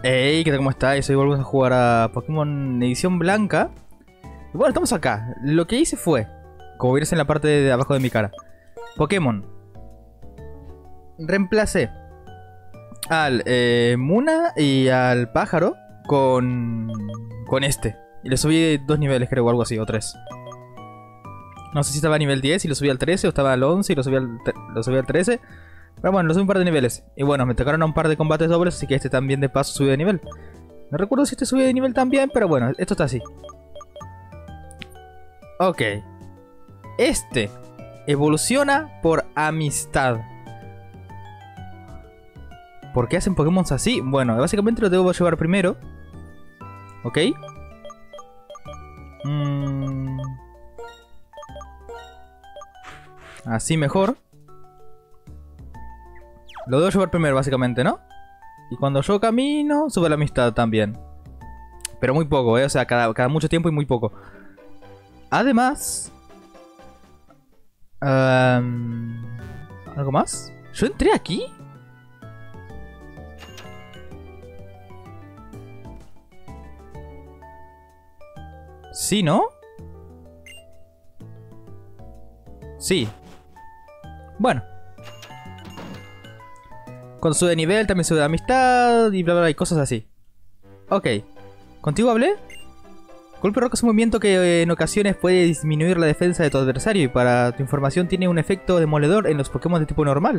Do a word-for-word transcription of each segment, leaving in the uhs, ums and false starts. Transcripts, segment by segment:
Hey, ¿qué tal? ¿Cómo estáis? Hoy volvemos a jugar a Pokémon Edición Blanca. Y bueno, estamos acá. Lo que hice fue, como vieres en la parte de abajo de mi cara, Pokémon. Reemplacé al eh, Muna y al pájaro con, con este. Y le subí dos niveles, creo, o algo así, o tres. No sé si estaba a nivel diez y lo subí al trece, o estaba al once y lo subí al, lo subí al trece. Pero bueno, lo subí un par de niveles. Y bueno, me tocaron a un par de combates dobles, así que este también de paso subió de nivel. No recuerdo si este subió de nivel también, pero bueno, esto está así. Ok. Este evoluciona por amistad. ¿Por qué hacen Pokémon así? Bueno, básicamente lo debo llevar primero. Ok. Mm. Así mejor. Lo debo llevar primero, básicamente, ¿no? Y cuando yo camino, sube la amistad también. Pero muy poco, ¿eh? O sea, cada, cada mucho tiempo y muy poco. Además... Um, ¿Algo más? ¿Yo entré aquí? Sí, ¿no? Sí. Bueno. Cuando sube de nivel también sube de amistad y bla bla bla y cosas así. Ok. ¿Contigo hablé? Golpe roca es un movimiento que en ocasiones puede disminuir la defensa de tu adversario y para tu información tiene un efecto demoledor en los Pokémon de tipo normal.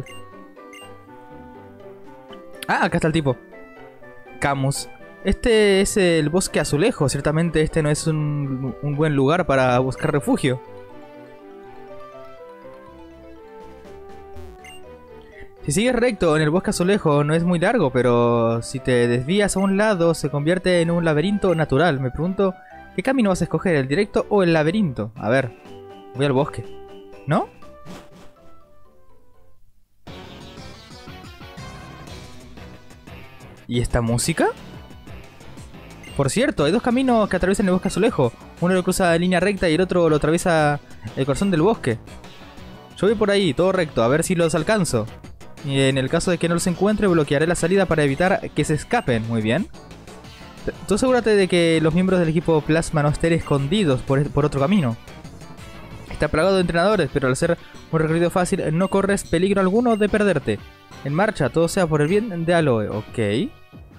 Ah, acá está el tipo. Camus. Este es el bosque azulejo. Ciertamente este no es un, un buen lugar para buscar refugio. Si sigues recto en el bosque azulejo no es muy largo, pero si te desvías a un lado se convierte en un laberinto natural. Me pregunto, ¿qué camino vas a escoger? ¿El directo o el laberinto? A ver, voy al bosque. ¿No? ¿Y esta música? Por cierto, hay dos caminos que atraviesan el bosque azulejo. Uno lo cruza en línea recta y el otro lo atraviesa el corazón del bosque. Yo voy por ahí, todo recto, a ver si los alcanzo. Y en el caso de que no los encuentre, bloquearé la salida para evitar que se escapen. Muy bien. Tú asegúrate de que los miembros del equipo Plasma no estén escondidos por, por otro camino. Está plagado de entrenadores, pero al ser un recorrido fácil no corres peligro alguno de perderte. En marcha, todo sea por el bien de Aloe. Ok.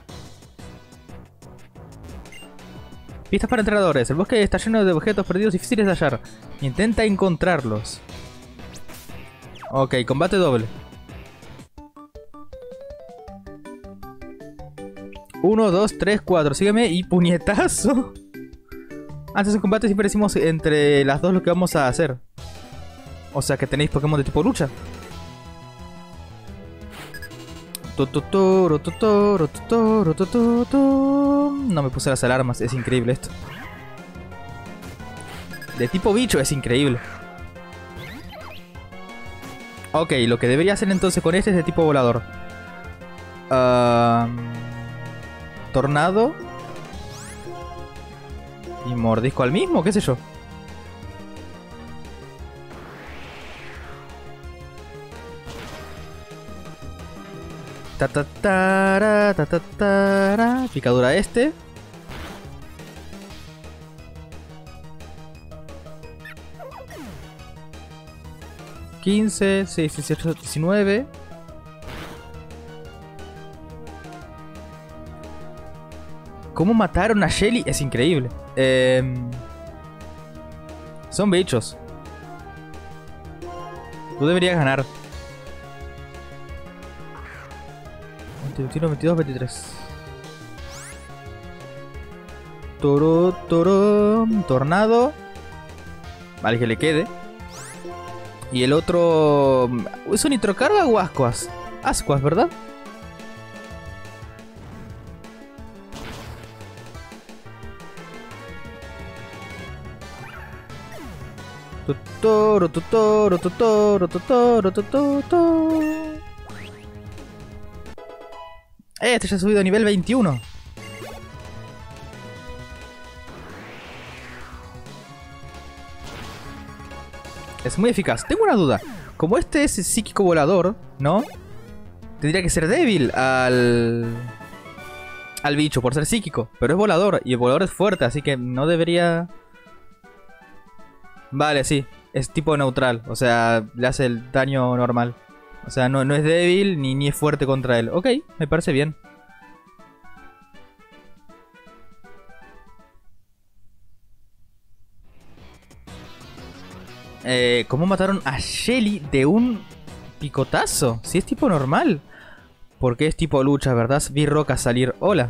Pistas para entrenadores. El bosque está lleno de objetos perdidos difíciles de hallar. Intenta encontrarlos. Ok, combate doble. uno, dos, tres, cuatro. Sígueme y puñetazo. Antes de combate siempre decimos entre las dos lo que vamos a hacer. O sea que tenéis Pokémon de tipo lucha. No me puse las alarmas, es increíble esto. De tipo bicho es increíble. Ok, lo que debería hacer entonces con este es de tipo volador. Uh, tornado. Y mordisco al mismo, qué sé yo. Ta ta ta ta ta ta. Picadura este. quince, seis, dieciocho, diecinueve. ¿Cómo mataron a Shelly? Es increíble. Eh, son bichos. Tú deberías ganar. veintiuno, veintidós, veintitrés. Toro, toro. Tornado. Vale, que le quede. Y el otro... ¿Es un nitrocarga o ascuas? Ascuas, ¿verdad? Tutoro, tutoro, tutoro, tutoro, tutoro. Este ya ha subido a nivel veintiuno. Es muy eficaz. Tengo una duda. Como este es psíquico volador, ¿no? Tendría que ser débil al... al bicho por ser psíquico. Pero es volador y el volador es fuerte, así que no debería... Vale, sí. Es tipo neutral, o sea, le hace el daño normal. O sea, no, no es débil ni, ni es fuerte contra él. Ok, me parece bien. Eh, ¿Cómo mataron a Shelly de un picotazo? Si es tipo normal. Porque es tipo lucha, ¿verdad? Vi Roca salir. Hola.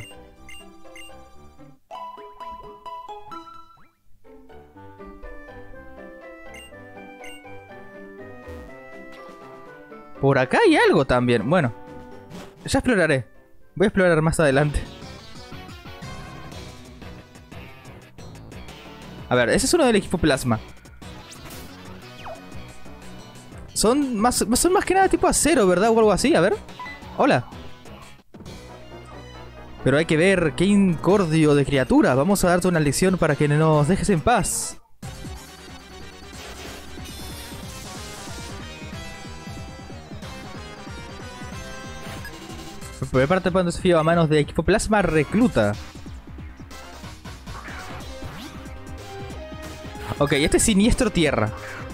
Por acá hay algo también. Bueno, ya exploraré. Voy a explorar más adelante. A ver, ese es uno del equipo plasma. Son más, son más que nada tipo acero, ¿verdad? O algo así, a ver. Hola. Pero hay que ver qué incordio de criatura. Vamos a darte una lección para que nos dejes en paz. Por primera parte, cuando se fío a manos de equipo plasma recluta. Ok, este es siniestro tierra.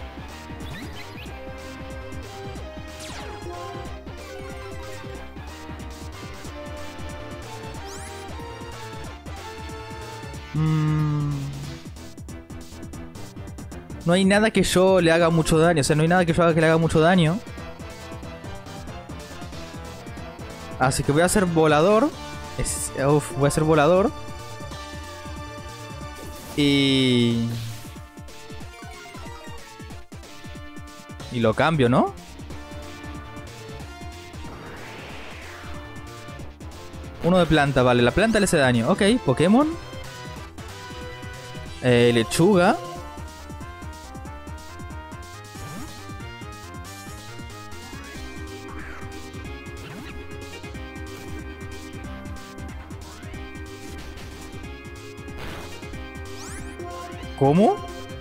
Mm. No hay nada que yo le haga mucho daño. O sea, no hay nada que yo haga que le haga mucho daño. Así que voy a hacer volador. Es, uf, voy a hacer volador. Y... Y lo cambio, ¿no? Uno de planta, vale. La planta le hace daño. Ok, Pokémon. Eh, lechuga. ¿Cómo?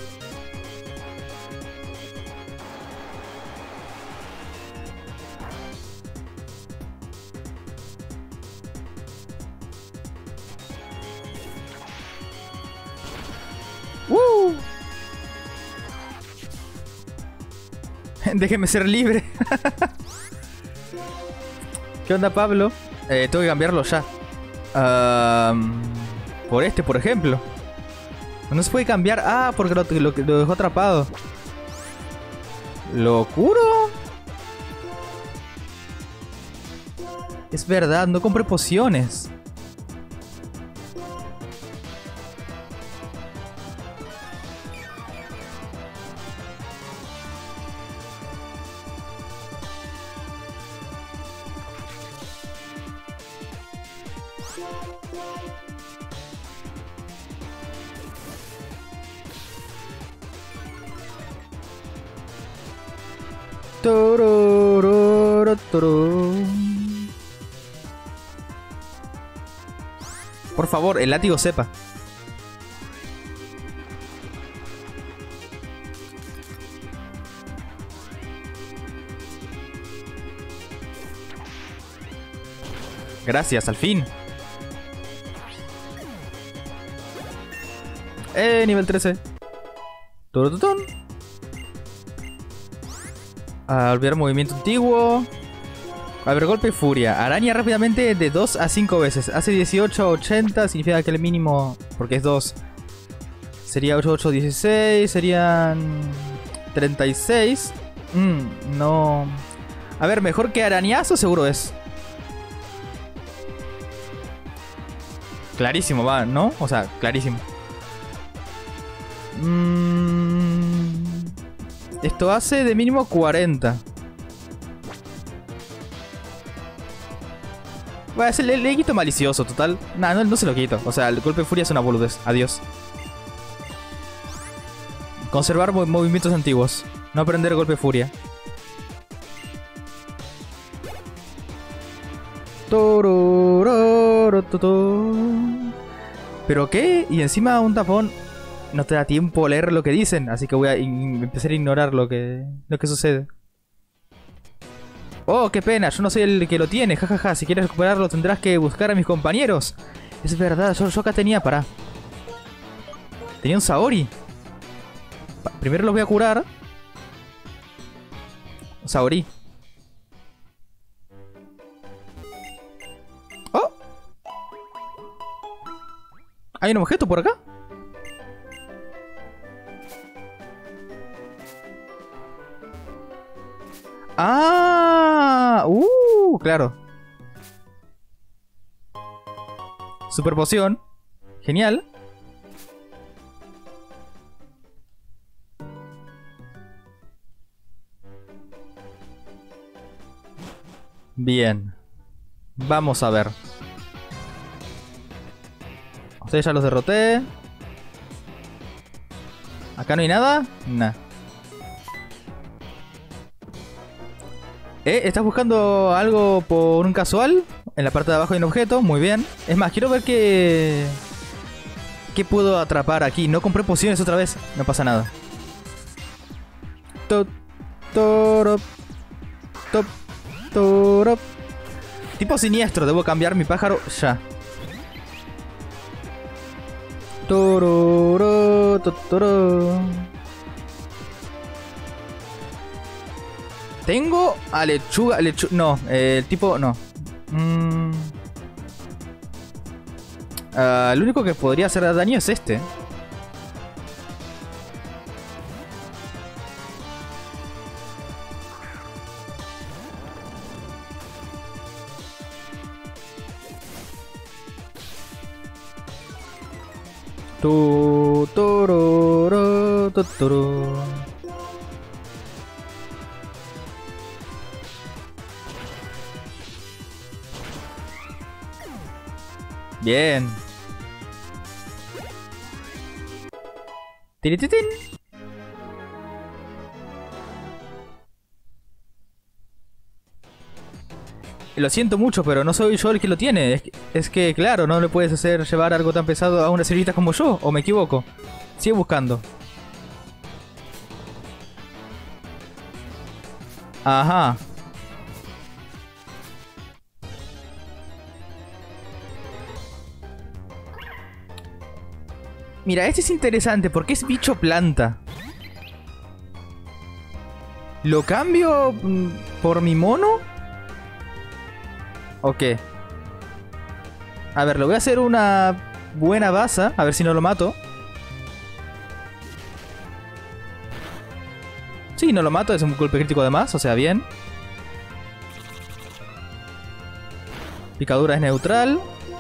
¡Uh! Déjeme ser libre. ¿Qué onda, Pablo? Eh, tengo que cambiarlo ya. Um, por este, por ejemplo. No se puede cambiar. Ah, porque lo, lo, lo dejó atrapado. ¿Lo curo? Es verdad, no compré pociones. Por favor, el látigo sepa. Gracias, al fin. Eh, nivel trece. Turututun. A olvidar movimiento antiguo. A ver, golpe y furia. Araña rápidamente de dos a cinco veces. Hace dieciocho a ochenta. Significa que el mínimo, porque es dos, sería ocho, ocho, dieciséis. Serían treinta y seis. Mm, no. A ver, mejor que arañazo seguro es. Clarísimo, va, ¿no? O sea, clarísimo. Mm, esto hace de mínimo cuarenta. Voy a hacerle le quito malicioso, total. Nah, no, no se lo quito. O sea, el golpe de furia es una boludez. Adiós. Conservar mov movimientos antiguos. No aprender golpe de furia. ¿Pero qué? Y encima un tapón. No te da tiempo a leer lo que dicen. Así que voy a empezar a ignorar lo que, lo que sucede. Oh, qué pena, yo no soy el que lo tiene, jajaja, si quieres recuperarlo tendrás que buscar a mis compañeros. Es verdad, yo, yo acá tenía, pará. Tenía un Saori. Pa- Primero los voy a curar. Saori. ¡Oh! ¿Hay un objeto por acá? ¡Ah! ¡Uh! Claro. Super poción. Genial. Bien. Vamos a ver. Ustedes ya los derroté. ¿Acá no hay nada? Nah. ¿Eh? ¿Estás buscando algo por un casual? En la parte de abajo hay un objeto, muy bien. Es más, quiero ver qué... ¿Qué puedo atrapar aquí? No compré pociones otra vez. No pasa nada. Top, torop, top, torop. Tipo siniestro, debo cambiar mi pájaro ya. Tororo, totoro. Tengo a lechuga, lechuga, no, eh, el tipo, no. Mm. Uh, el único que podría hacer daño es este. Tu, tororo, totoro. Bien. Tirititín. Lo siento mucho, pero no soy yo el que lo tiene. Es que, es que, claro, no le puedes hacer llevar algo tan pesado a una señorita como yo. ¿O me equivoco? Sigue buscando. Ajá. Mira, este es interesante porque es bicho planta. ¿Lo cambio mm, por mi mono? ¿O qué? A ver, le voy a hacer una buena baza. A ver si no lo mato. Sí, no lo mato. Es un golpe crítico además. O sea, bien. Picadura es neutral.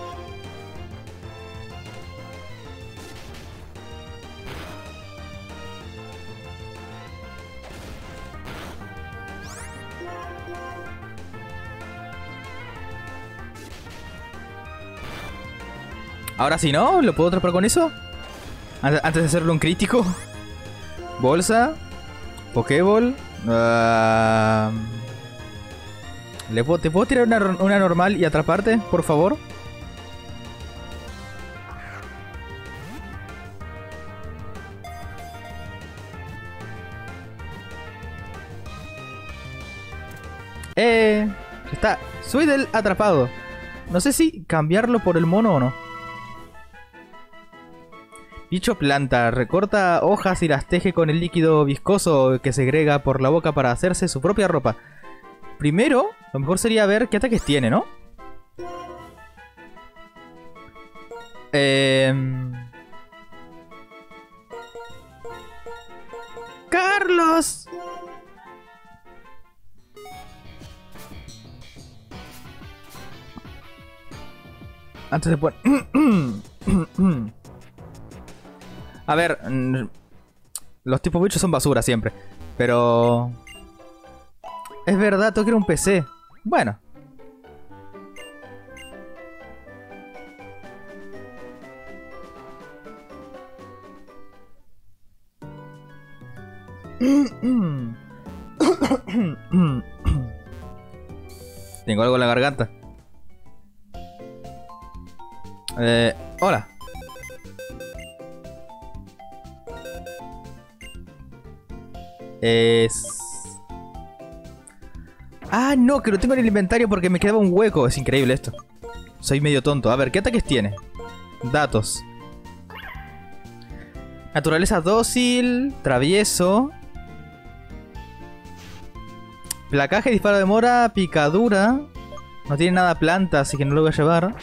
Ahora sí, ¿no? ¿Lo puedo atrapar con eso? Antes de hacerlo un crítico. Bolsa. Pokéball. Uh... ¿Le puedo, ¿Te puedo tirar una, una normal y atraparte, por favor? Eh... Está. Soy del atrapado. No sé si cambiarlo por el mono o no. Bicho planta, recorta hojas y las teje con el líquido viscoso que segrega por la boca para hacerse su propia ropa. Primero, lo mejor sería ver qué ataques tiene, ¿no? Eh... ¡Carlos! Antes de poner... A ver, los tipos bichos son basura siempre. Pero... Es verdad, tengo que ir a un P C. Bueno. Tengo algo en la garganta. Eh, hola. Es... Ah, no, que lo tengo en el inventario porque me quedaba un hueco. Es increíble esto. Soy medio tonto. A ver, ¿qué ataques tiene? Datos. Naturaleza dócil, travieso. Placaje, disparo de mora, picadura. No tiene nada planta, así que no lo voy a llevar.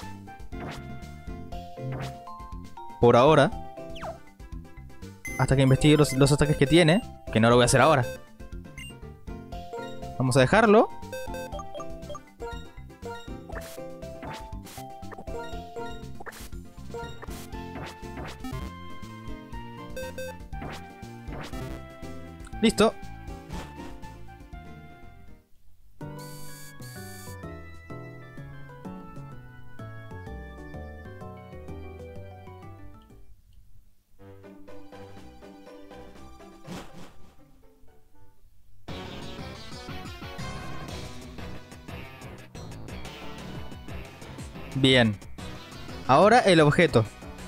Por ahora. Hasta que investigue los, los ataques que tiene. Que no lo voy a hacer ahora. Vamos a dejarlo. Listo. Bien. Ahora el objeto.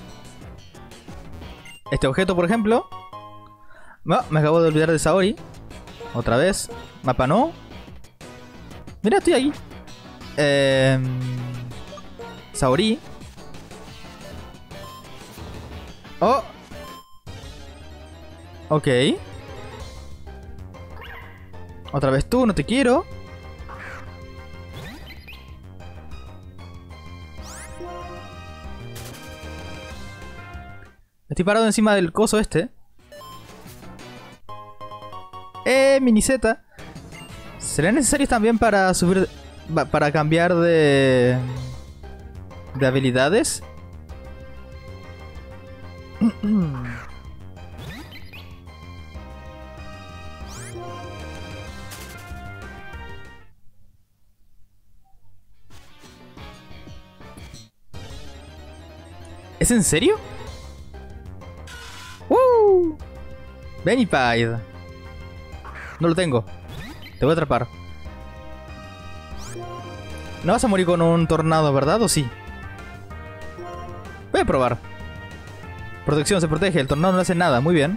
Este objeto, por ejemplo. No, me acabo de olvidar de Saori. Otra vez. Mapa no. Mira, estoy ahí. Eh... Saori. Oh. Ok. Otra vez tú, no te quiero. Estoy parado encima del coso este. Eh, miniseta. ¿Serán necesarios también para subir... para cambiar de... de habilidades? ¿Es en serio? ¡Uh! Venipide. No lo tengo. Te voy a atrapar. No vas a morir con un tornado, ¿verdad? ¿O sí? Voy a probar. Protección, se protege. El tornado no hace nada. Muy bien.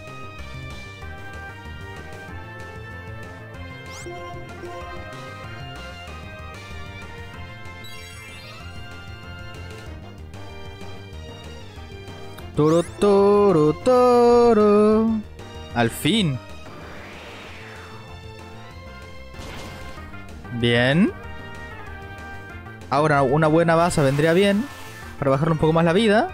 Toro, toro, toro. Al fin. Bien. Ahora una buena base vendría bien. Para bajarle un poco más la vida.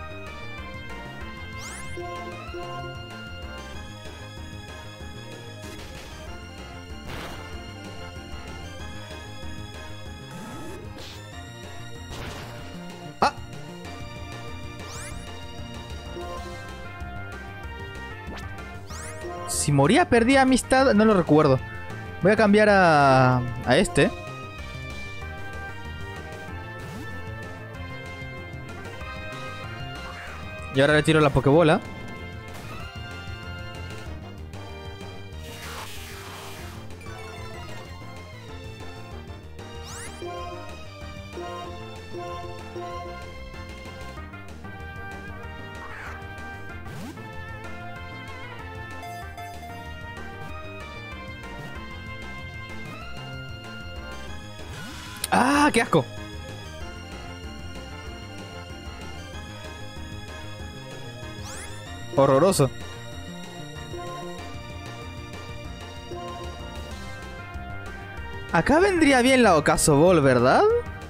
¡Ah! Si moría perdía amistad, no lo recuerdo. Voy a cambiar a, a este. Y ahora le tiro la pokebola. ¡Ah, qué asco! Horroroso. Acá vendría bien la Ocaso Ball, ¿verdad?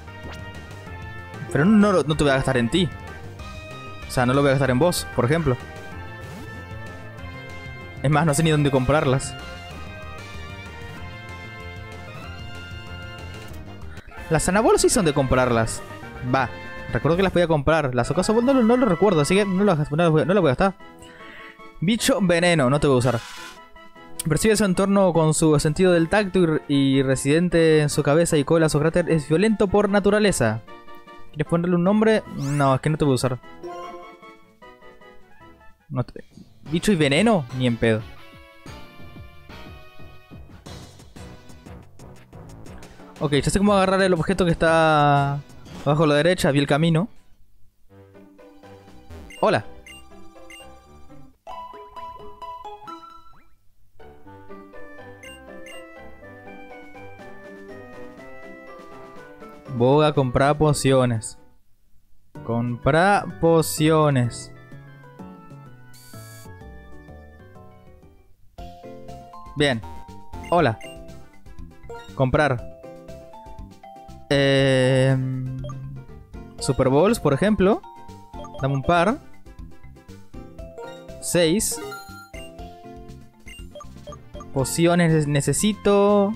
Pero no, no, no te voy a gastar en ti. O sea, no lo voy a gastar en vos, por ejemplo. Es más, no sé ni dónde comprarlas. Las Sanabol sí son de comprarlas. Va, recuerdo que las podía comprar. Las Ocaso Ball no, no lo recuerdo, así que no las, no las voy, no las voy a gastar. Bicho veneno, no te voy a usar. Percibe su entorno con su sentido del tacto y, y residente en su cabeza y cola. Su cráter es violento por naturaleza. ¿Quieres ponerle un nombre? No, es que no te voy a usar. No te... Bicho y veneno, ni en pedo. Ok, ya sé cómo agarrar el objeto que está abajo a la derecha. Vi el camino. Hola. Voy a comprar pociones. Compra pociones. Bien. Hola. Comprar. Eh, Super Balls, por ejemplo. Dame un par. Seis. Pociones necesito.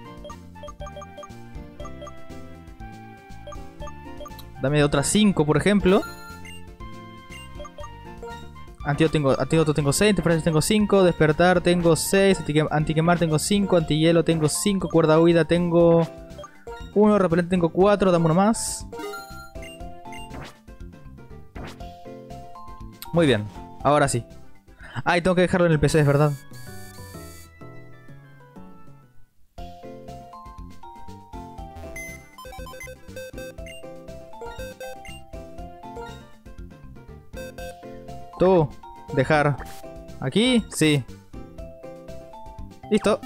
Dame otras cinco, por ejemplo. Antídoto tengo, antídoto tengo seis, antifrágil tengo cinco, despertar tengo seis, antiquemar tengo cinco, antihielo tengo cinco, cuerda huida tengo uno, repelente tengo cuatro, dame uno más. Muy bien, ahora sí. Ay, tengo que dejarlo en el P C, es verdad. Tú, dejar. ¿Aquí? Sí. Listo.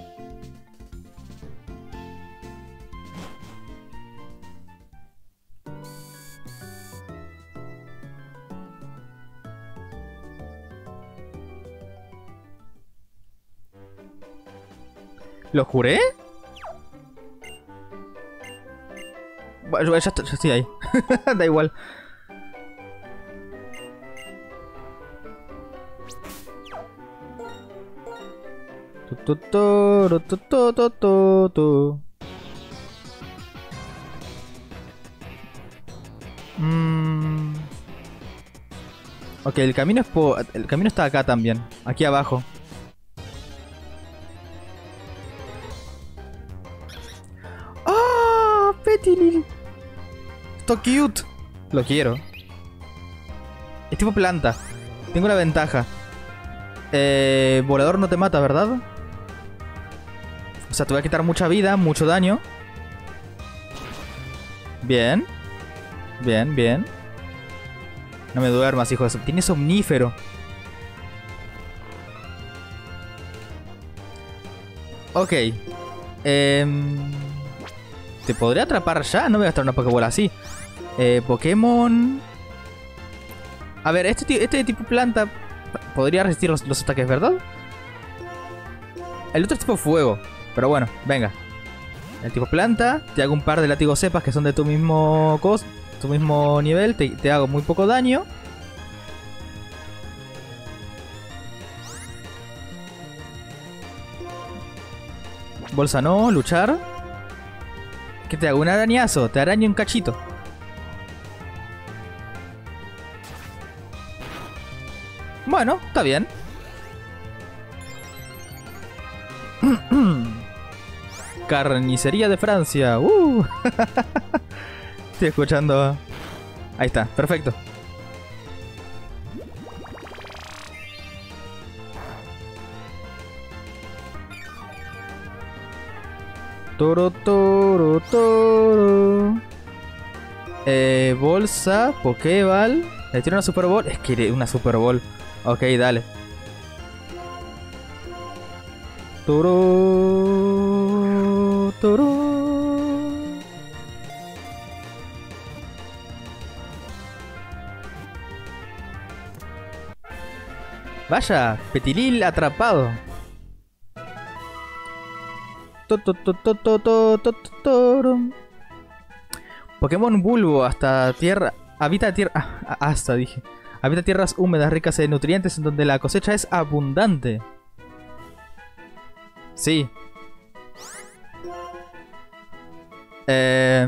¿Lo juré? Bueno, ya, ya estoy ahí. Da igual. Tu, tu, tu, tu, tu, tu, tu. Mm. Ok, el camino es por... el camino está acá también, aquí abajo. ¡Oh! Petilil. Esto cute. Lo quiero. Es tipo planta. Tengo una ventaja. Eh, volador no te mata, ¿verdad? O sea, te voy a quitar mucha vida, mucho daño. Bien. Bien, bien. No me duermas, hijo de eso. Tiene somnífero. Ok. Eh, ¿Te podría atrapar ya? No voy a gastar una Pokébola así. Eh, Pokémon... A ver, este, este tipo planta podría resistir los, los ataques, ¿verdad? El otro es tipo fuego. Pero bueno, venga. El tipo planta, te hago un par de látigos cepas que son de tu mismo cos, tu mismo nivel, te, te hago muy poco daño. Bolsa no, luchar. ¿Qué te hago? Un arañazo, te araño un cachito. Bueno, está bien. Carnicería de Francia. Uh. Estoy escuchando. Ahí está, perfecto. Toro, toro, toro. Eh, bolsa, Pokéball. Le tiro una Super Ball. Es que una Super Ball. Ok, dale. Toro, toro. Vaya, Petilil atrapado. To, to, to, to, to, to, to, to. Pokémon Bulbo hasta tierra. Habita tierra. Ah, hasta dije. Habita tierras húmedas ricas en nutrientes en donde la cosecha es abundante. Sí. Eh...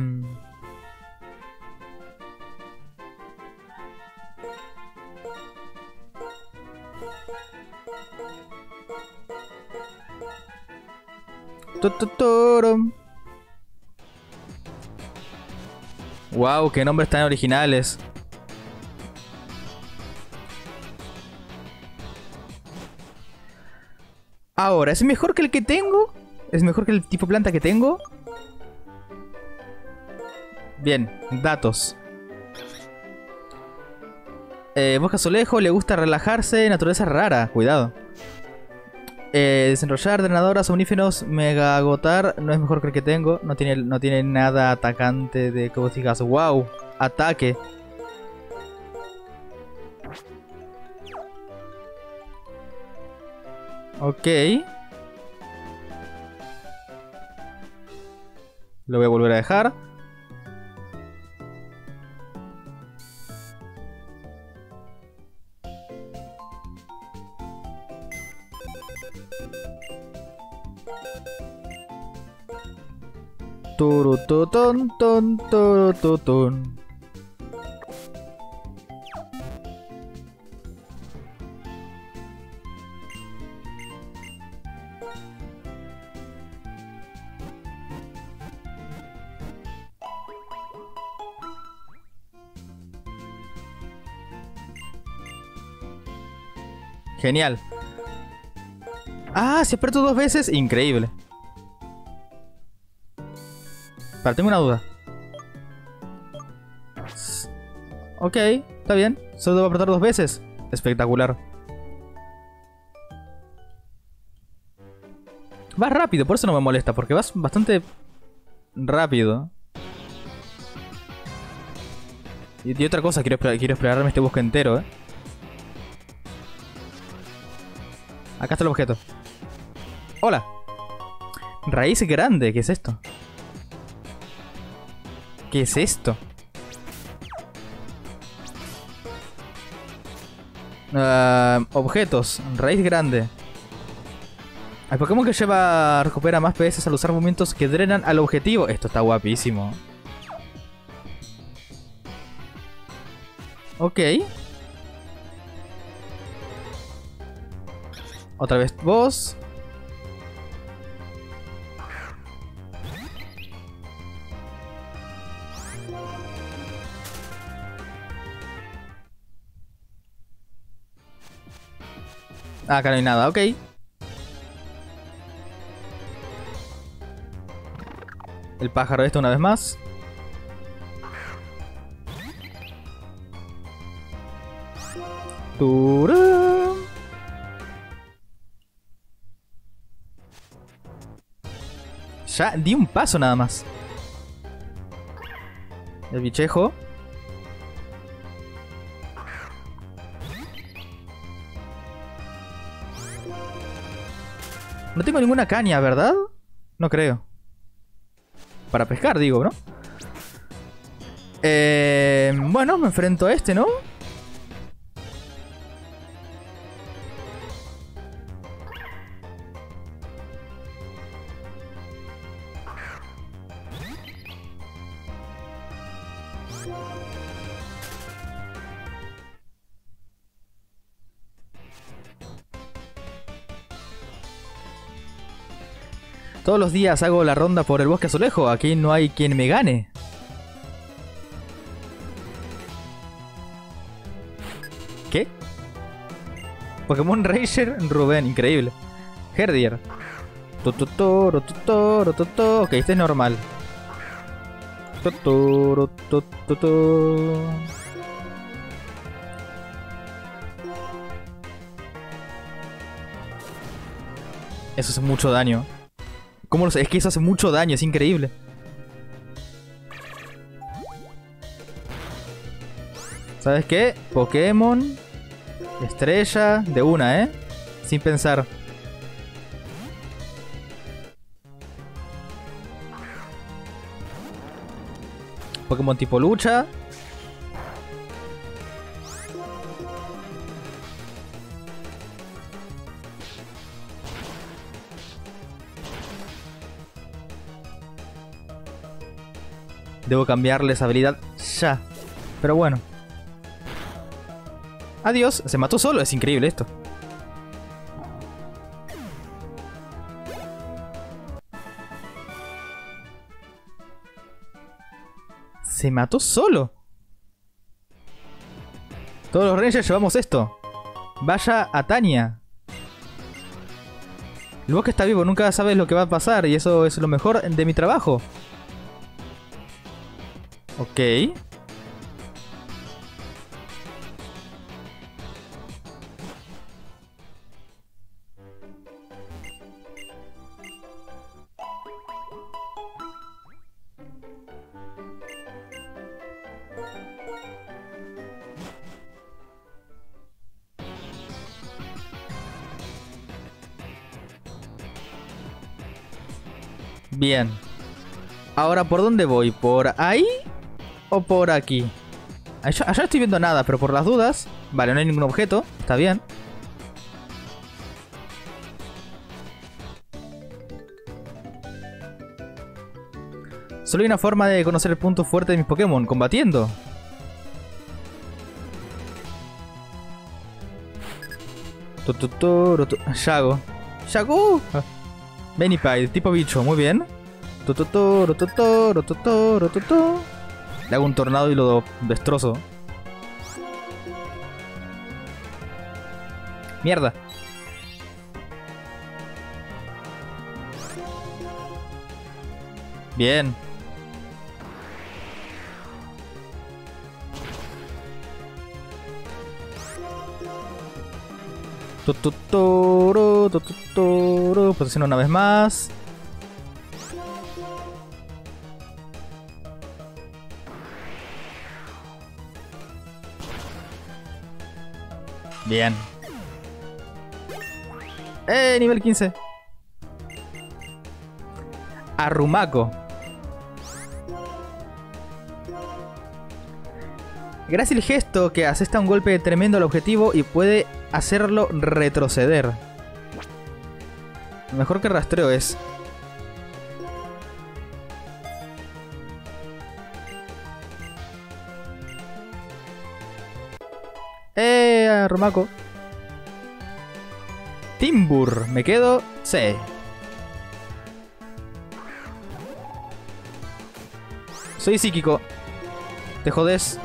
Wow, qué nombres tan originales. Ahora, ¿es mejor que el que tengo? ¿Es mejor que el tipo planta que tengo? Bien, datos. Eh, Bosque Azulejo, le gusta relajarse, naturaleza rara, cuidado. Eh, desenrollar, drenadoras, omníferos, mega agotar, no es mejor que el que tengo. No tiene, no tiene nada atacante de como digas. Wow, ataque. Ok. Lo voy a volver a dejar. Turututun, tun, turututun. Genial. Ah, si aprieto dos veces, increíble. Pero tengo una duda. Ok, está bien. Solo debo apretar dos veces. Espectacular. Vas rápido, por eso no me molesta, porque vas bastante rápido. Y, y otra cosa, quiero, quiero explorarme este bosque entero, eh. Acá está el objeto. Hola. Raíz grande, ¿qué es esto? ¿Qué es esto? Uh, objetos. Raíz grande. El Pokémon que lleva recupera más P S al usar movimientos que drenan al objetivo. Esto está guapísimo. Ok. Otra vez vos. Ah, acá no hay nada, ok. El pájaro este una vez más. Turú. Ya di un paso nada más. El bichejo. No tengo ninguna caña, ¿verdad? No creo. Para pescar, digo, ¿no? Eh, bueno, me enfrento a este, ¿no? Todos los días hago la ronda por el bosque azulejo. Aquí no hay quien me gane. ¿Qué? Pokémon Ranger Rubén, increíble. Herdier. Tututoro, tutoro, tutoro. Ok, este es normal. Tutoro, tututoro. Eso hace mucho daño. ¿Cómo lo sé? Es que eso hace mucho daño, es increíble. ¿Sabes qué? Pokémon Estrella de una, ¿eh? Sin pensar. Pokémon tipo lucha. Debo cambiarle esa habilidad ya. Pero bueno. Adiós. Se mató solo. Es increíble esto. Se mató solo. Todos los Rangers llevamos esto. Vaya a Tania. El bosque está vivo. Nunca sabes lo que va a pasar. Y eso es lo mejor de mi trabajo. Ok. Bien. Ahora, ¿por dónde voy? ¿Por ahí o por aquí? Allá, allá no estoy viendo nada, pero por las dudas... Vale, no hay ningún objeto. Está bien. Solo hay una forma de conocer el punto fuerte de mis Pokémon. Combatiendo. Yago. ¡Yago! Benipide, tipo bicho, muy bien. Le hago un tornado y lo destrozo. Mierda. Bien. Tututoro, tututoro. Posición una vez más. Bien. ¡Eh! Nivel quince. Arrumaco. Gracias al gesto que asesta un golpe tremendo al objetivo y puede hacerlo retroceder. Mejor que rastreo es. ¡Eh! Arrumaco. Timbur. Me quedo. Sí. Soy psíquico. Te jodes.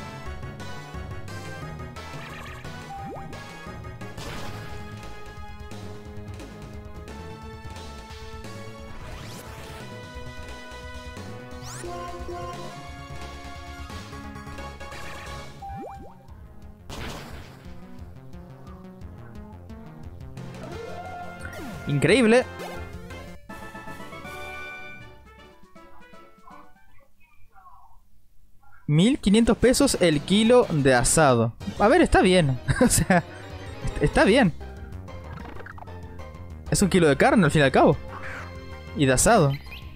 Increíble. mil quinientos pesos el kilo de asado. A ver, está bien. O sea, está bien. Es un kilo de carne al fin y al cabo. Y de asado.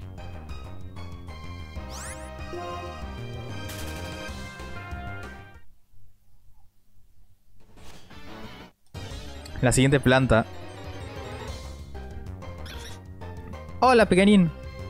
La siguiente planta. Hola, pequeñín.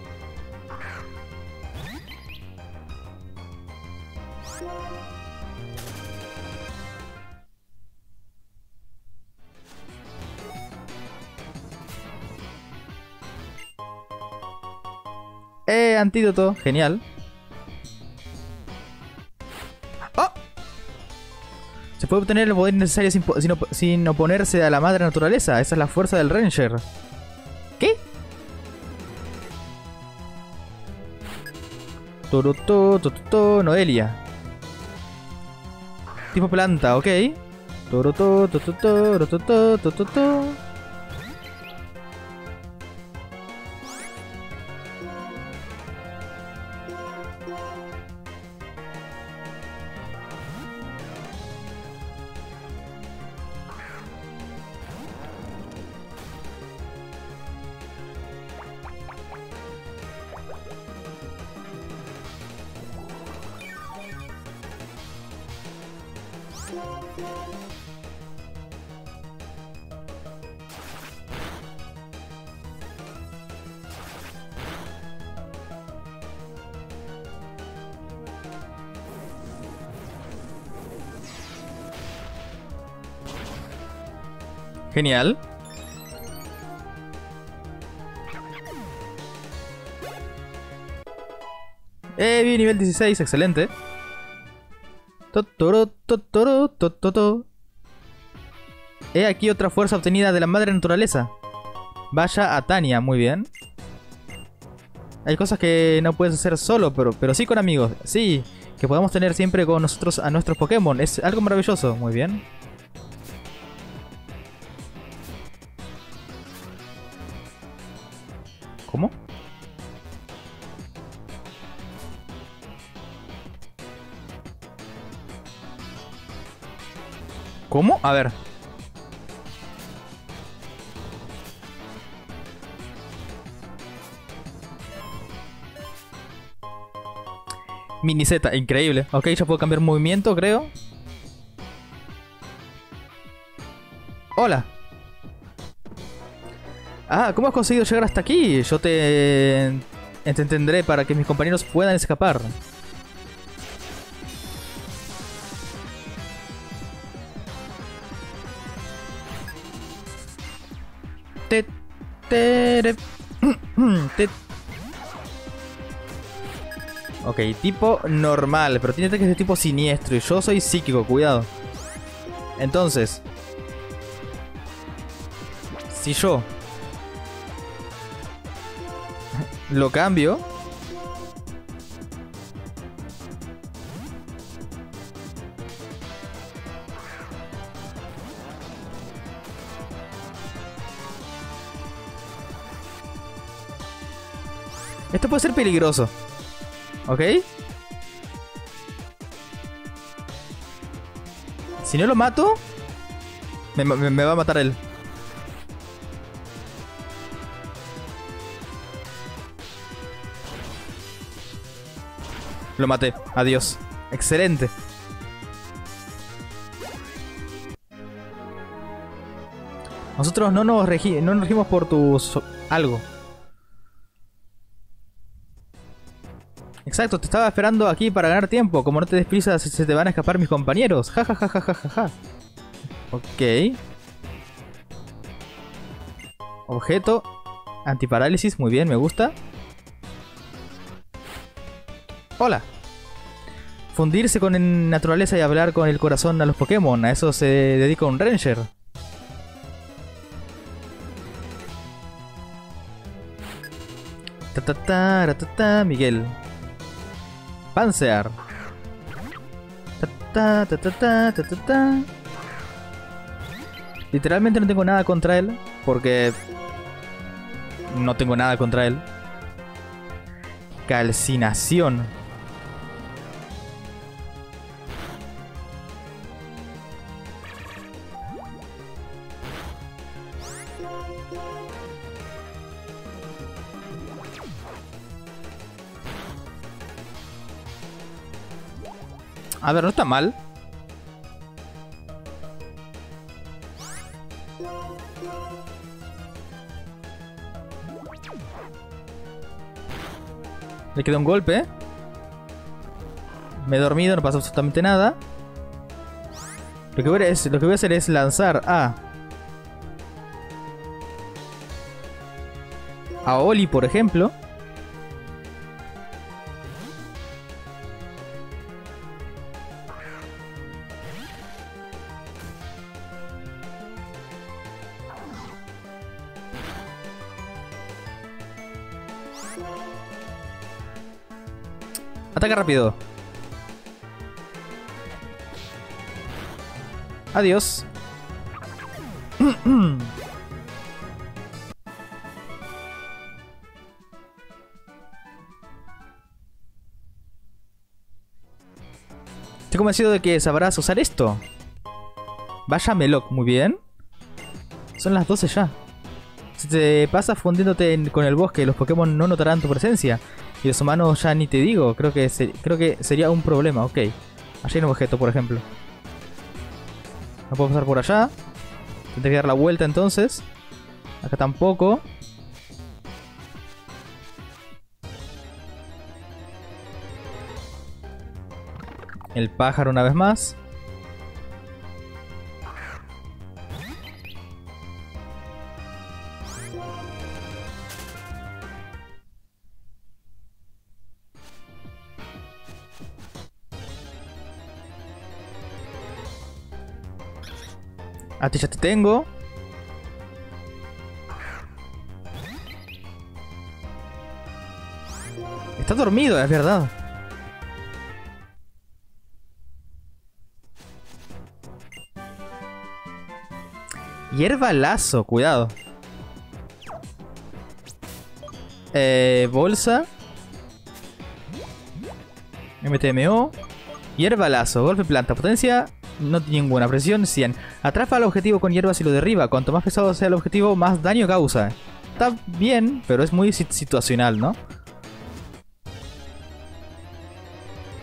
Eh, antídoto. Genial. ¡Oh! Se puede obtener el poder necesario sin, sin, op sin oponerse a la madre naturaleza. Esa es la fuerza del Ranger. ¿Qué? Toruto, totuto, Noelia. Tipo planta, ok. Toruto, totuto, totuto, totuto. Genial. Eh, vi nivel dieciséis, excelente. Totoro, totoro, tototo. He aquí otra fuerza obtenida de la madre naturaleza. Vaya a Tania, muy bien. Hay cosas que no puedes hacer solo, pero, pero sí con amigos. Sí, que podamos tener siempre con nosotros a nuestros Pokémon. Es algo maravilloso, muy bien. ¿Cómo? ¿Cómo? A ver. Mini Z, increíble. Ok, ya puedo cambiar movimiento, creo. Hola. Ah, ¿cómo has conseguido llegar hasta aquí? Yo te... te entenderé para que mis compañeros puedan escapar. Te... te... te... Ok, tipo normal, pero tiene ataques de tipo siniestro y yo soy psíquico, cuidado. Entonces, si yo lo cambio, esto puede ser peligroso. ¿Ok? Si no lo mato, me, me, me va a matar él. Lo maté. Adiós. Excelente. Nosotros no nos, regi no nos regimos por tu... So algo. Exacto, te estaba esperando aquí para ganar tiempo. Como no te des prisa, se, se te van a escapar mis compañeros. Ja, ja, ja, ja, ja, ja, ja. Ok. Objeto. Antiparálisis, muy bien, me gusta. Hola. Fundirse con naturaleza y hablar con el corazón a los Pokémon. A eso se dedica un Ranger. Ta ta ta, ta ta, ta Miguel. Pansear. Ta ta ta ta ta ta ta ta. Literalmente no tengo nada contra él. Porque no tengo nada contra él. Calcinación. A ver, no está mal. Le queda un golpe. Me he dormido, no pasa absolutamente nada. Lo que voy a, es, lo que voy a hacer es lanzar a... A Oli, por ejemplo. Ataca rápido. Adiós. Estoy convencido de que sabrás usar esto. Vaya Meloc, muy bien. Son las doce ya. Si te pasas fundiéndote en, con el bosque, los Pokémon no notarán tu presencia. Y los humanos ya ni te digo. Creo que, se, creo que sería un problema. Ok. Allá hay un objeto, por ejemplo. No puedo pasar por allá. Tendré que dar la vuelta entonces. Acá tampoco. El pájaro una vez más. A ti ya te tengo. Está dormido, es verdad. Hierba lazo, cuidado. Eh, bolsa. M T M O. Hierba lazo, golpe planta, potencia. No tiene ninguna presión, cien. Atrapa al objetivo con hierbas y lo derriba. Cuanto más pesado sea el objetivo, más daño causa. Está bien, pero es muy situacional, ¿no?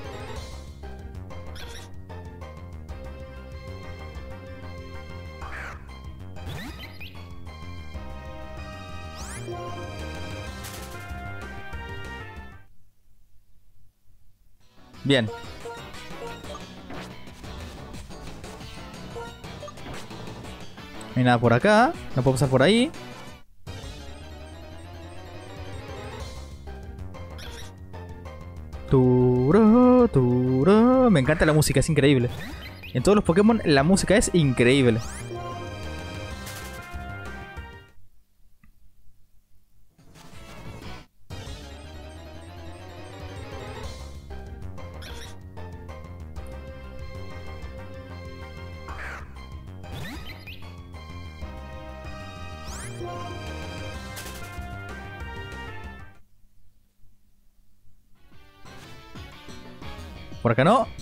Bien. No hay nada por acá. No puedo pasar por ahí. Turo, turo. Me encanta la música, es increíble. En todos los Pokémon la música es increíble. Por acá no.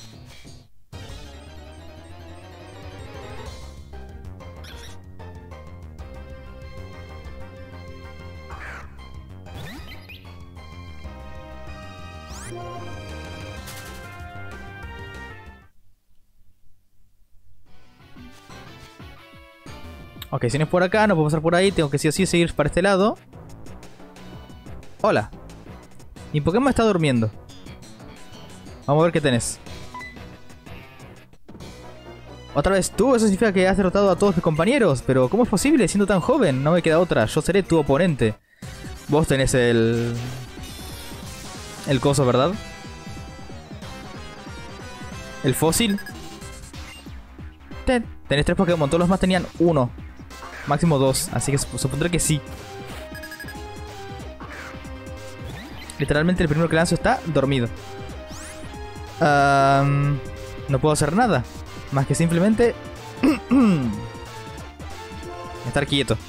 Ok, si no es por acá, no puedo pasar por ahí. Tengo que sí o sí seguir para este lado. Hola. Mi Pokémon está durmiendo. Vamos a ver qué tenés. Otra vez tú, eso significa que has derrotado a todos mis compañeros. Pero ¿cómo es posible siendo tan joven? No me queda otra, yo seré tu oponente. Vos tenés el... El coso, ¿verdad? El fósil. Ten. Tenés tres Pokémon, todos los más tenían uno. Máximo dos, así que supondré que sí. Literalmente el primero que lanzo está dormido. Um, no puedo hacer nada. Más que simplemente... estar quieto.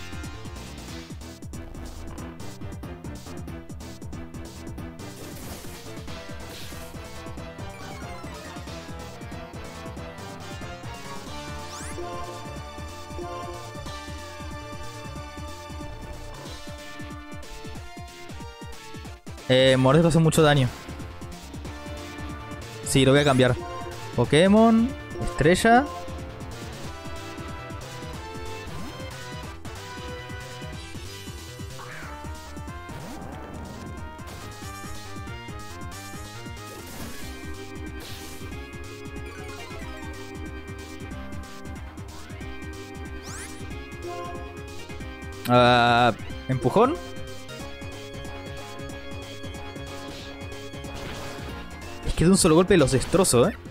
Eh, Mordisco hace mucho daño. Sí, lo voy a cambiar. Pokémon, estrella. Uh, empujón. Es que de un solo golpe los destrozo, eh.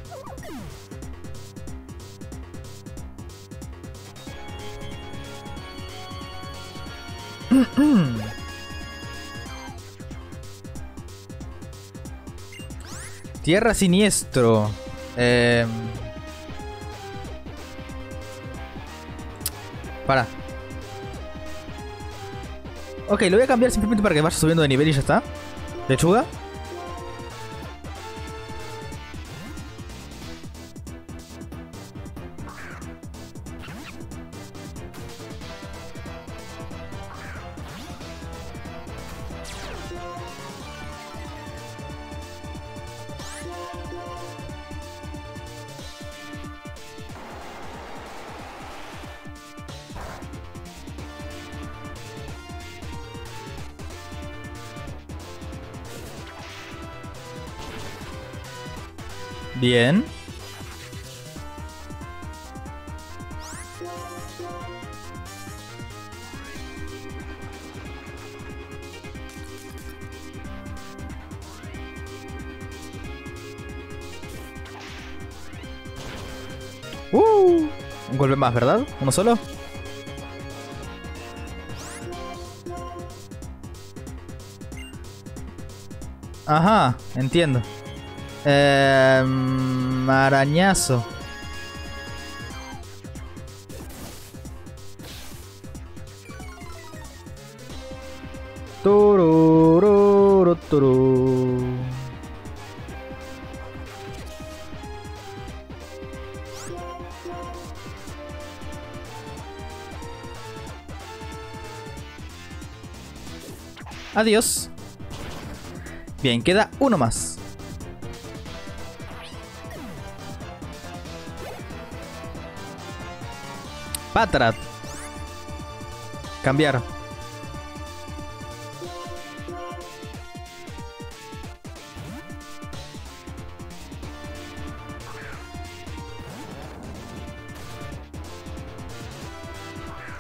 Tierra siniestro. Eh... Para. Ok, lo voy a cambiar simplemente para que vaya subiendo de nivel y ya está. Lechuga. Bien. Uh, un golpe más, ¿verdad? ¿Uno solo? Ajá, entiendo. Eh, arañazo. Turururu, turu. Adiós. Bien, queda uno más. Patrat. Cambiar.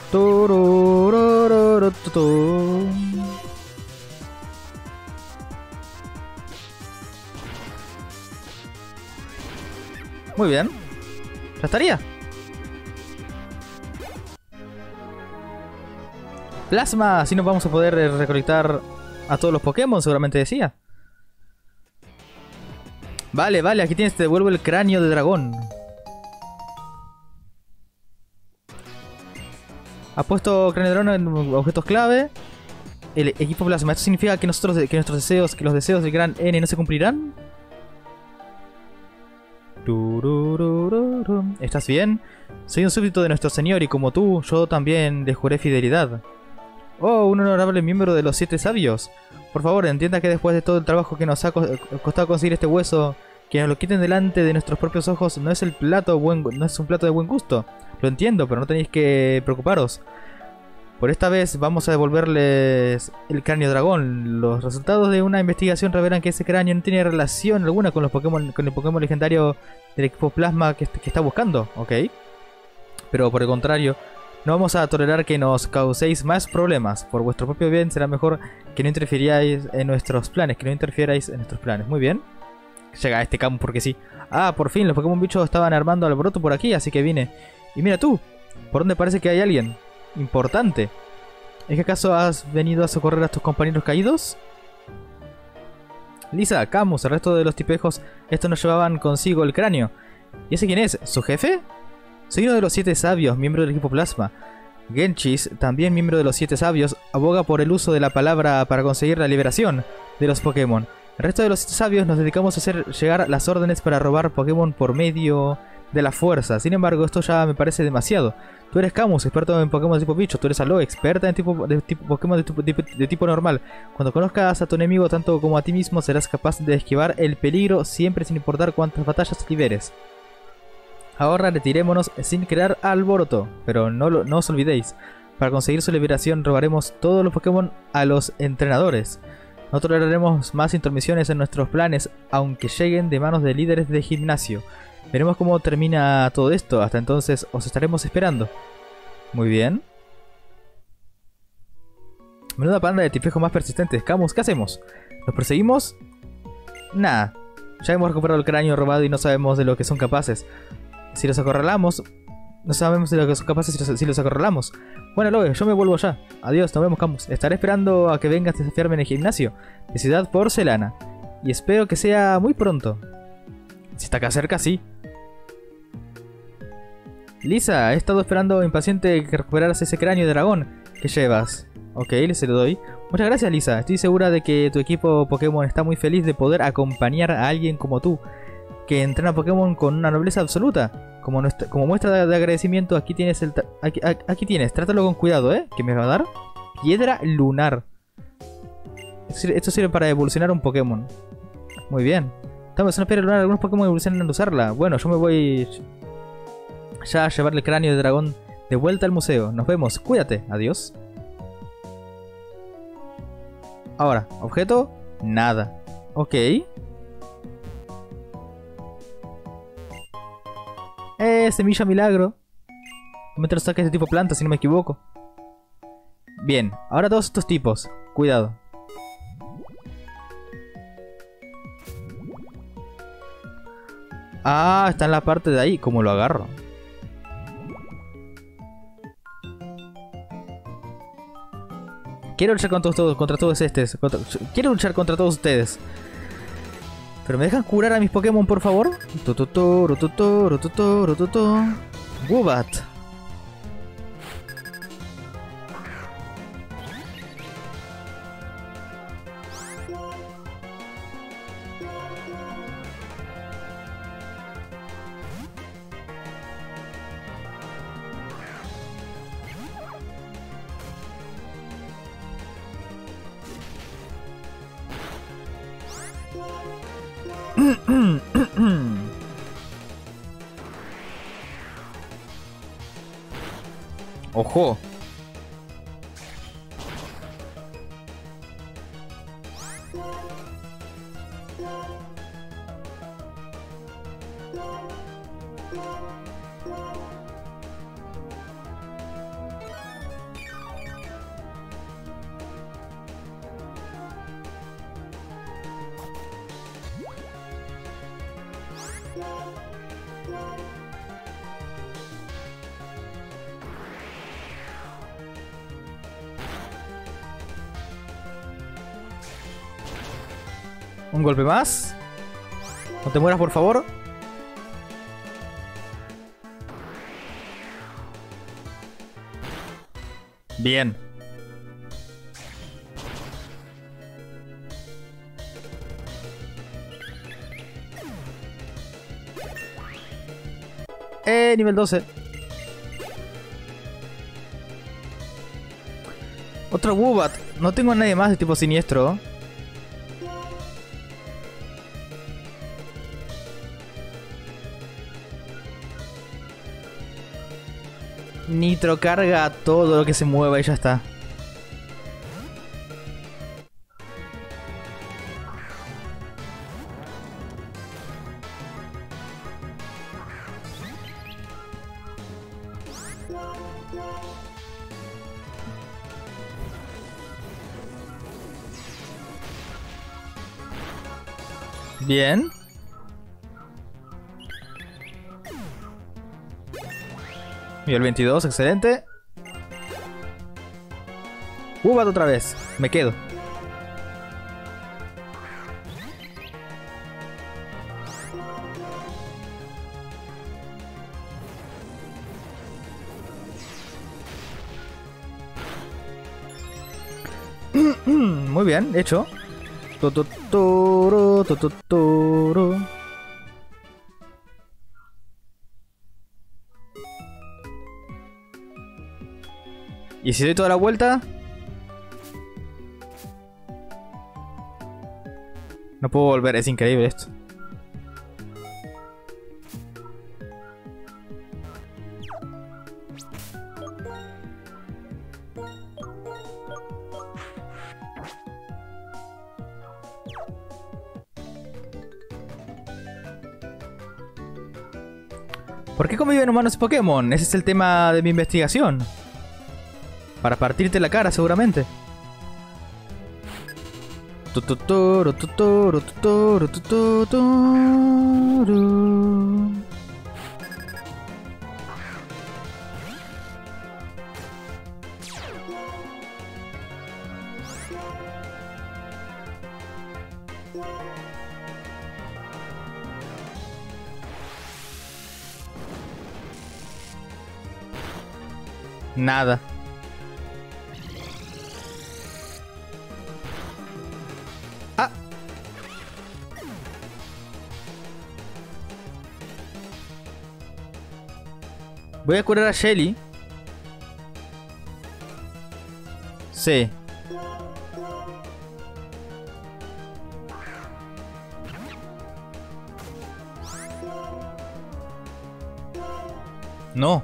Turururururututú. Muy bien. ¿Ya estaría? Plasma, así nos vamos a poder eh, recolectar a todos los Pokémon, seguramente decía. Vale, vale, aquí tienes, te devuelvo el cráneo de dragón. Ha puesto cráneo de dragón en objetos clave. El equipo Plasma, ¿esto significa que nosotros, que nuestros deseos, que los deseos del gran N no se cumplirán? Tururururu. ¿Estás bien? Soy un súbdito de nuestro señor y como tú, yo también le juré fidelidad. Oh, un honorable miembro de los siete sabios. Por favor, entienda que después de todo el trabajo que nos ha costado conseguir este hueso, que nos lo quiten delante de nuestros propios ojos no es el plato buen, no es un plato de buen gusto. Lo entiendo, pero no tenéis que preocuparos. Por esta vez vamos a devolverles el cráneo dragón. Los resultados de una investigación revelan que ese cráneo no tiene relación alguna con los Pokémon, con el Pokémon legendario del equipo Plasma que, que está buscando, ¿ok? Pero por el contrario, no vamos a tolerar que nos causéis más problemas. Por vuestro propio bien será mejor que no interfiráis en nuestros planes, que no interfierais en nuestros planes. Muy bien. Llega a este campo porque sí. Ah, por fin, los Pokémon bichos estaban armando alboroto por aquí, así que vine. Y mira tú, ¿por dónde parece que hay alguien importante? ¿Es que acaso has venido a socorrer a tus compañeros caídos? Lisa, Camus, el resto de los tipejos, estos nos llevaban consigo el cráneo. ¿Y ese quién es? ¿Su jefe? Soy uno de los siete sabios, miembro del equipo Plasma. Genchis, también miembro de los siete sabios, aboga por el uso de la palabra para conseguir la liberación de los Pokémon. El resto de los siete sabios nos dedicamos a hacer llegar las órdenes para robar Pokémon por medio de la fuerza. Sin embargo, esto ya me parece demasiado. Tú eres Camus, experto en Pokémon de tipo bicho. Tú eres Aloe, experta en tipo de tipo Pokémon de tipo, de, de tipo normal. Cuando conozcas a tu enemigo tanto como a ti mismo, serás capaz de esquivar el peligro siempre sin importar cuántas batallas liberes. Ahora retirémonos sin crear alboroto, pero no, lo, no os olvidéis, para conseguir su liberación robaremos todos los Pokémon a los entrenadores. No toleraremos más intromisiones en nuestros planes, aunque lleguen de manos de líderes de gimnasio. Veremos cómo termina todo esto, hasta entonces os estaremos esperando. Muy bien. Menuda panda de tipejos más persistentes. Camus, ¿qué hacemos? ¿Los perseguimos? Nah, ya hemos recuperado el cráneo robado y no sabemos de lo que son capaces. Si los acorralamos, no sabemos de lo que son capaces si los, si los acorralamos. Bueno, Loe, yo me vuelvo ya. Adiós, nos vemos, Camus. Estaré esperando a que vengas a desafiarme en el gimnasio de Ciudad Porcelana. Y espero que sea muy pronto. Si está acá cerca, sí. Lisa, he estado esperando impaciente que recuperaras ese cráneo de dragón que llevas. Ok, se lo doy. Muchas gracias, Lisa. Estoy segura de que tu equipo Pokémon está muy feliz de poder acompañar a alguien como tú, que entrena Pokémon con una nobleza absoluta. Como, nuestra, como muestra de, de agradecimiento, aquí tienes el... Aquí, aquí tienes, trátalo con cuidado, ¿eh? ¿Qué me va a dar? Piedra lunar. Esto sirve para evolucionar un Pokémon. Muy bien. Estamos en una piedra lunar, algunos Pokémon evolucionan al usarla. Bueno, yo me voy ya a llevarle el cráneo de dragón de vuelta al museo. Nos vemos, cuídate, adiós. Ahora, objeto, nada. Ok. Eh, semilla milagro. Mete los ataques de tipo planta, si no me equivoco. Bien, ahora todos estos tipos. Cuidado. Ah, está en la parte de ahí. ¿Cómo lo agarro? Quiero luchar contra todos, contra todos estos. Contra, quiero luchar contra todos ustedes. ¿Pero me dejan curar a mis Pokémon, por favor? Woobat. ¡Ojo! Un golpe más. No te mueras, por favor. Bien. Eh, nivel doce. Otro Woobat. No tengo a nadie más de tipo siniestro. Nitro carga todo lo que se mueva y ya está. Bien. Nivel veintidós, excelente. Woobat otra vez. Me quedo. Muy bien, hecho. Tototoro, tototoro. ¿Y si doy toda la vuelta? No puedo volver, es increíble esto. ¿Por qué conviven humanos y Pokémon? Ese es el tema de mi investigación. Para partirte la cara, seguramente. Tututoro, tutoro, tutoro, tutoro. Nada. Ah. Voy a curar a Shelly. Sí. No.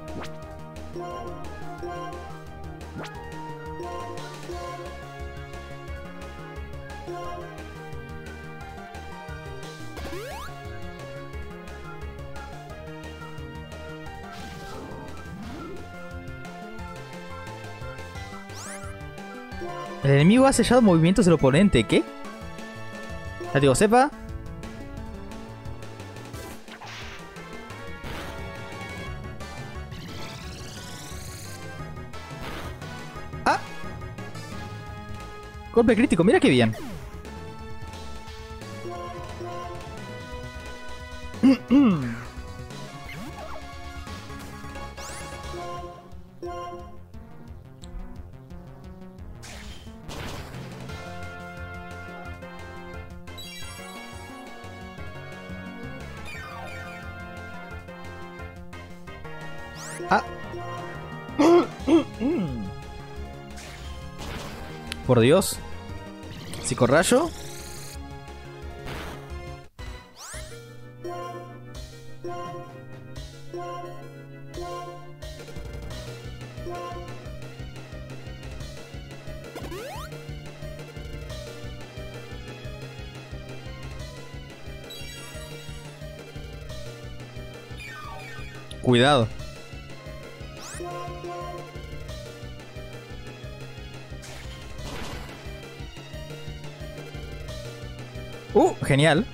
El enemigo ha sellado movimientos del oponente. ¿Qué? Ya digo, sepa. ¡Ah! Golpe crítico, mira qué bien. Ah. Por Dios. Psicorrayo. Cuidado. Uh, genial.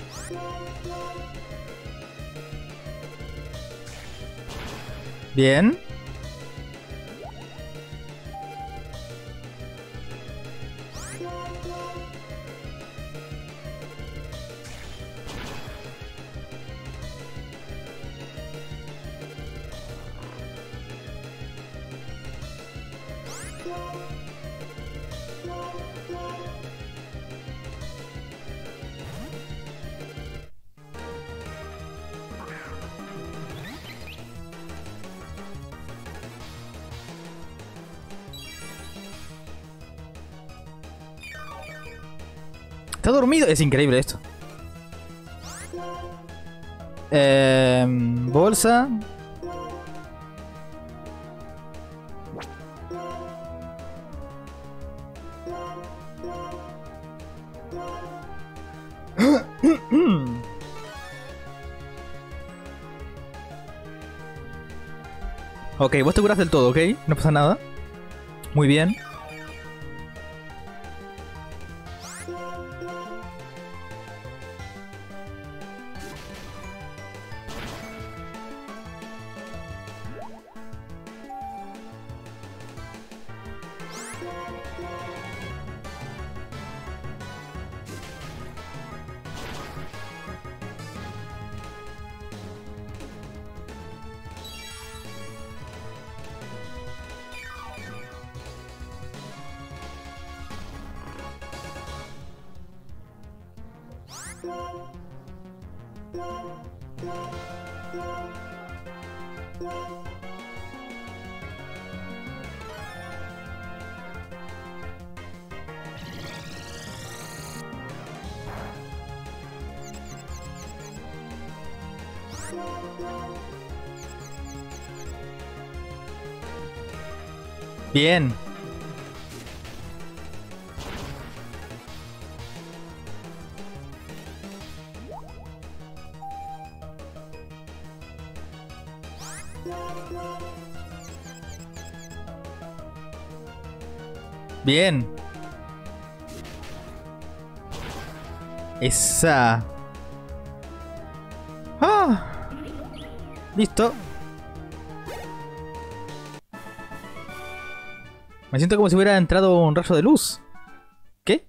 Bien. Está dormido. Es increíble esto. Eh, bolsa. Ok, vos te curas del todo, ¿ok? No pasa nada. Muy bien. Bien. Bien. Esa. Ah. Listo. Me siento como si hubiera entrado un rayo de luz. ¿Qué?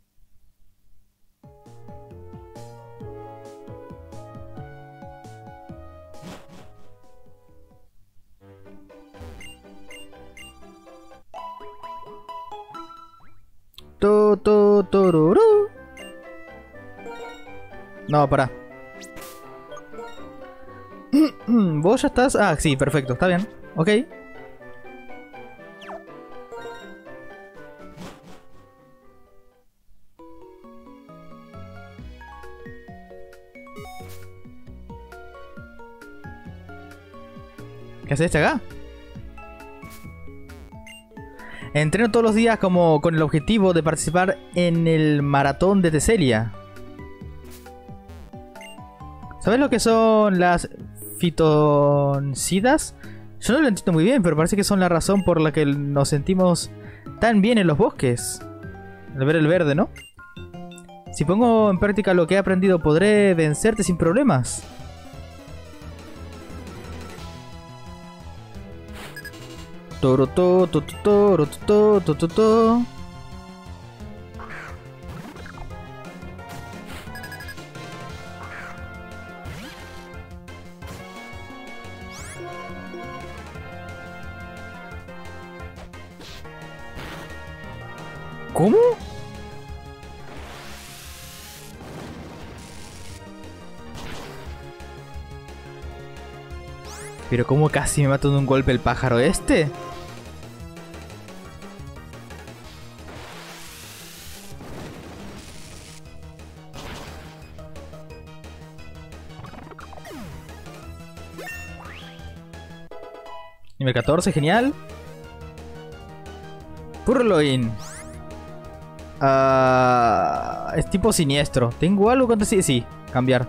To, to, tororó. No, pará. ¿Vos ya estás? Ah, sí, perfecto, está bien. Ok. ¿Qué haces este acá? Entreno todos los días como con el objetivo de participar en el maratón de Teselia. ¿Sabes lo que son las fitoncidas? Yo no lo entiendo muy bien, pero parece que son la razón por la que nos sentimos tan bien en los bosques. Al ver el verde, ¿no? Si pongo en práctica lo que he aprendido, podré vencerte sin problemas. Toro to to to toro to to to to. ¿Cómo? Pero cómo casi me mató de un golpe el pájaro este. Nivel catorce, genial. Purloin. Uh, es tipo siniestro. ¿Tengo algo contra sí? Sí, cambiar.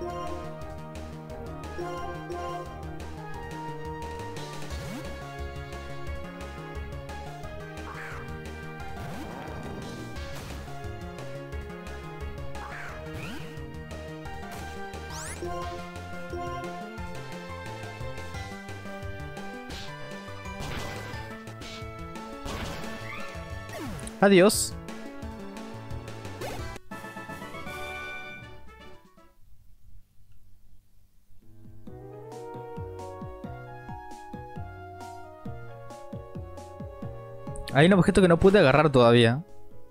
Adiós. Hay un objeto que no pude agarrar todavía.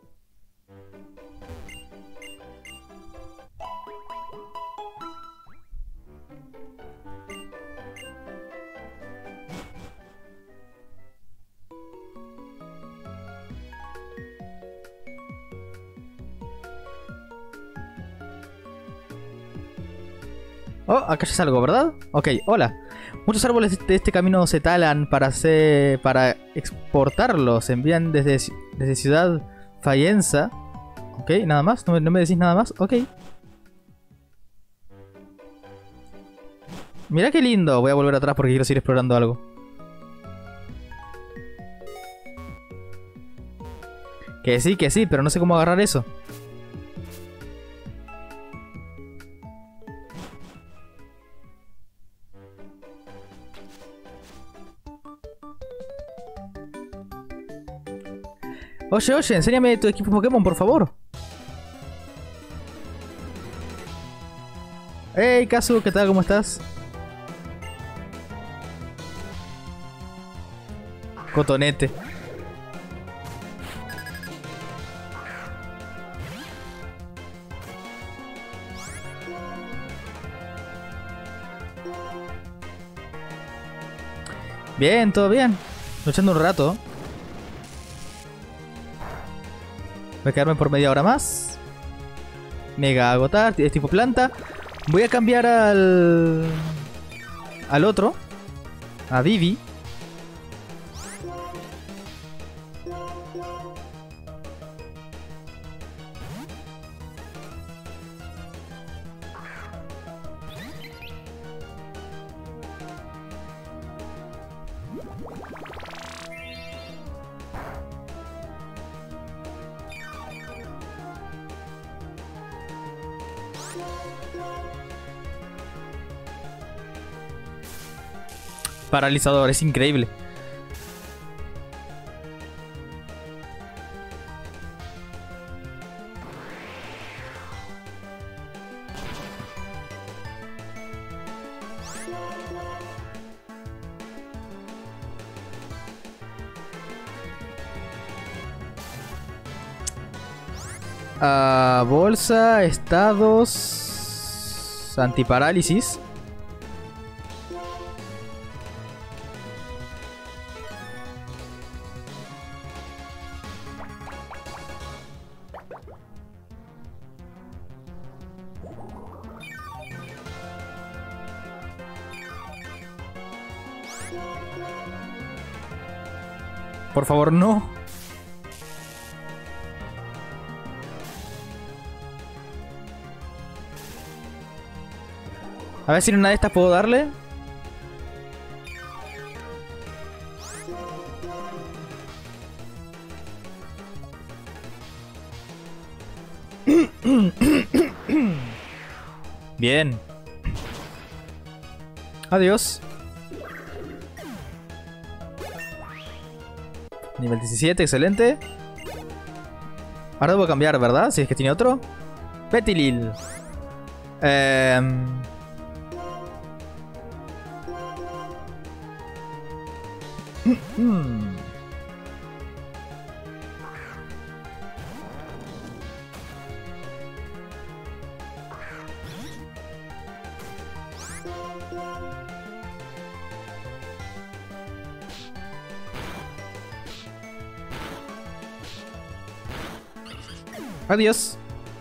Oh, acá ya es algo, ¿verdad? Ok, hola. Muchos árboles de este camino se talan para hacer, para exportarlos. Se envían desde, desde Ciudad Fayenza. Ok, nada más. ¿No, no me decís nada más? Ok. Mira qué lindo. Voy a volver atrás porque quiero seguir explorando algo. Que sí, que sí, pero no sé cómo agarrar eso. Oye, oye, enséñame tu equipo Pokémon, por favor. Hey, Kazu, ¿qué tal? ¿Cómo estás? Cotonete. Bien, todo bien. Luchando un rato. Voy a quedarme por media hora más. Mega agotar, es tipo planta. Voy a cambiar al... Al otro. A Vivi. Paralizador, es increíble. Ah, bolsa, estados, antiparálisis. Por favor, no. A ver si en una de estas puedo darle. Bien. Adiós. Nivel diecisiete, excelente. Ahora debo cambiar, ¿verdad? Si es que tiene otro. Petilil. Eh... Adiós.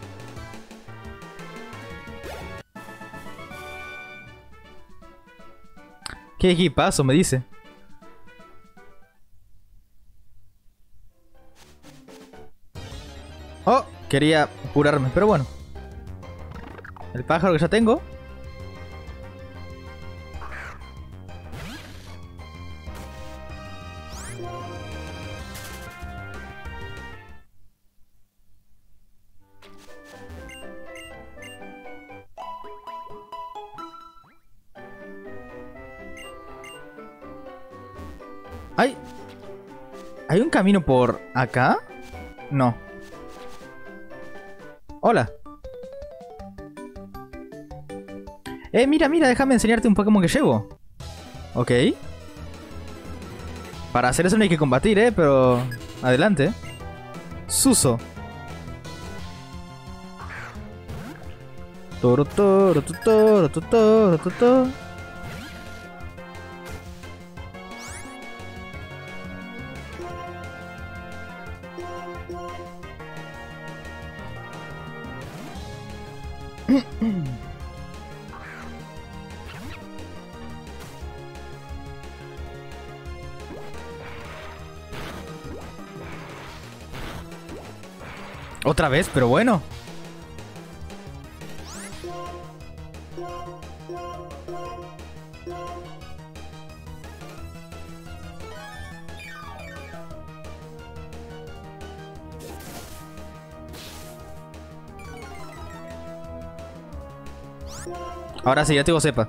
¿Qué equipazo me dice? Oh, quería curarme, pero bueno. El pájaro que ya tengo. ¿Hay... ¿Hay un camino por acá? No. Hola. Eh, mira, mira, déjame enseñarte un Pokémon que llevo. Ok. Para hacer eso no hay que combatir, eh, pero... Adelante. Suso. Toro, toro, toro, toro, toro, toro, toro. Otra vez, pero bueno. Ahora sí, ya tengo cepa.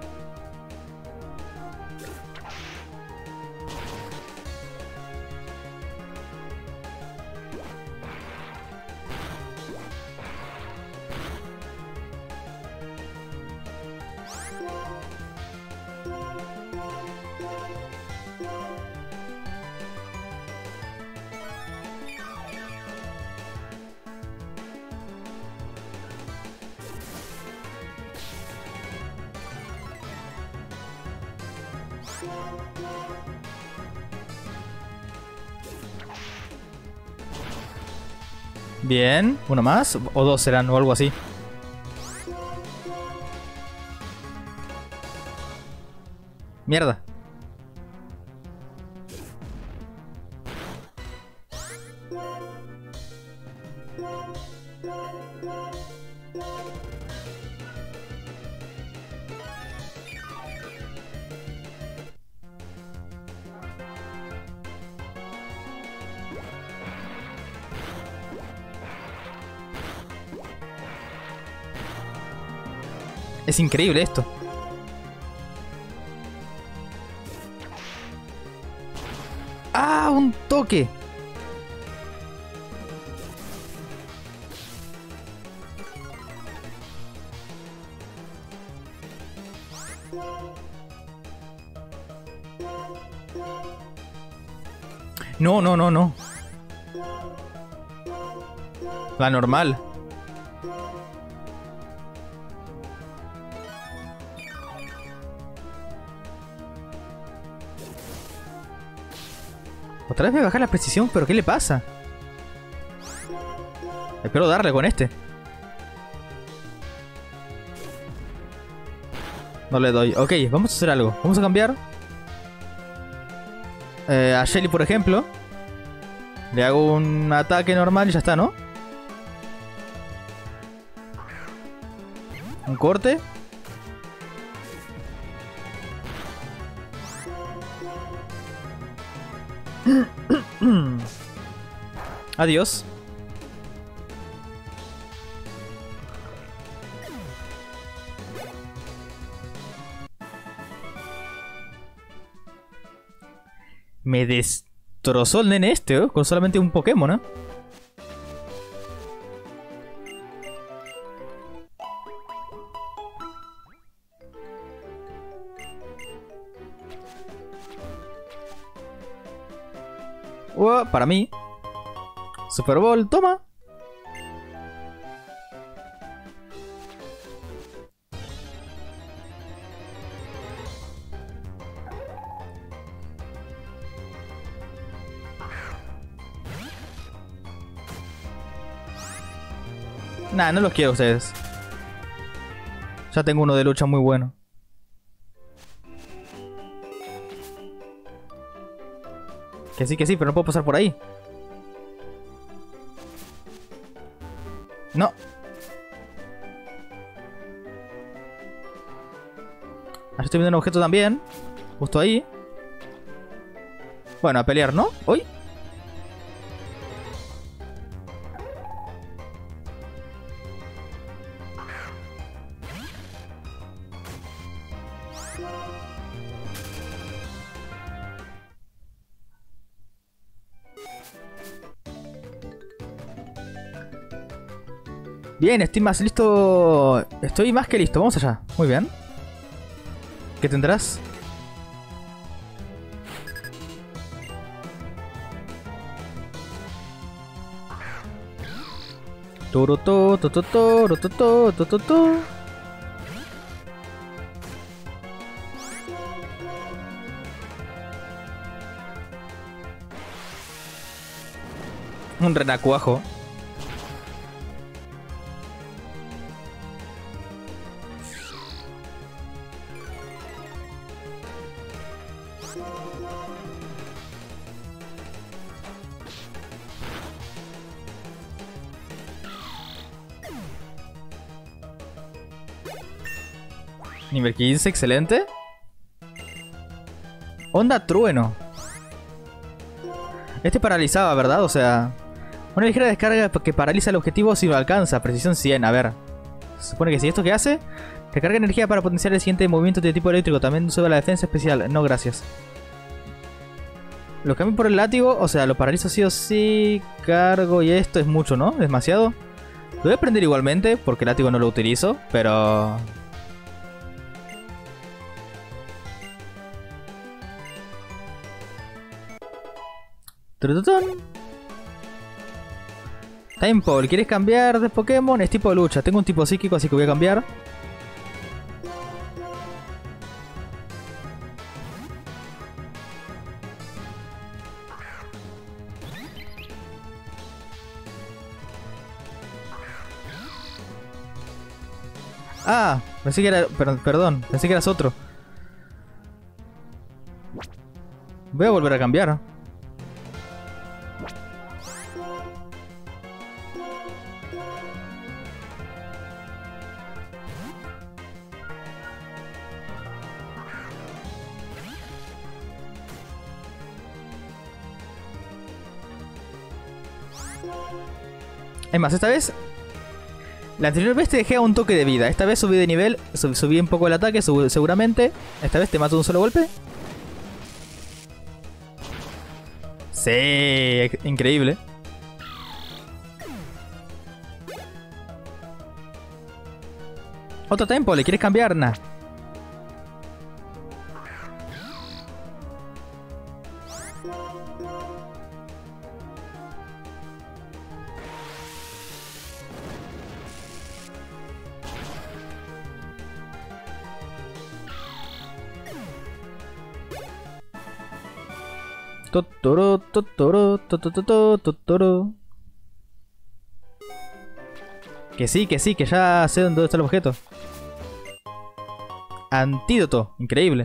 Bien, uno más, o dos serán, o algo así. Mierda. Es increíble esto. ¡Ah! ¡Un toque! No, no, no, no. La normal. Otra vez voy a bajar la precisión, pero ¿qué le pasa? Espero darle con este. No le doy. Ok, vamos a hacer algo. Vamos a cambiar. Eh, a Shelly, por ejemplo. Le hago un ataque normal y ya está, ¿no? Un corte. Adiós. Me destrozó el nene este, ¿eh? Con solamente un Pokémon, ¿eh? Uh, para mí. Super Bowl, toma. Nah, no los quiero a ustedes. Ya tengo uno de lucha muy bueno. Que sí, que sí, pero no puedo pasar por ahí. No. Ahora estoy viendo un objeto también. Justo ahí. Bueno, a pelear, ¿no? ¿Hoy? Bien, estoy más listo. Estoy más que listo. Vamos allá. Muy bien. ¿Qué tendrás? Turuto, tututo, tututo, tututo. Un renacuajo. Nivel quince, excelente. Onda trueno. Este paralizaba, ¿verdad? O sea... Una ligera descarga que paraliza el objetivo si lo alcanza. Precisión cien, a ver. Se supone que si esto que hace... Recarga energía para potenciar el siguiente movimiento de tipo eléctrico. También sube la defensa especial. No, gracias. Lo cambio por el látigo. O sea, lo paralizo sí o sí. Cargo y esto es mucho, ¿no? Demasiado. Lo voy a prender igualmente porque el látigo no lo utilizo. Pero... Trututun. Time Ball, ¿quieres cambiar de Pokémon? Es tipo de lucha. Tengo un tipo psíquico, así que voy a cambiar. Ah, pensé que era... per- Perdón, pensé que eras otro. Voy a volver a cambiar. Es más, esta vez... La anterior vez te dejé a un toque de vida. Esta vez subí de nivel, sub- subí un poco el ataque, sub- seguramente. Esta vez te mato de un solo golpe. Sí, increíble. Otro tempo, ¿le quieres cambiar? Nah. Totoro, totoro, totoro, totoro. Que sí, que sí, que ya sé dónde está el objeto. Antídoto, increíble.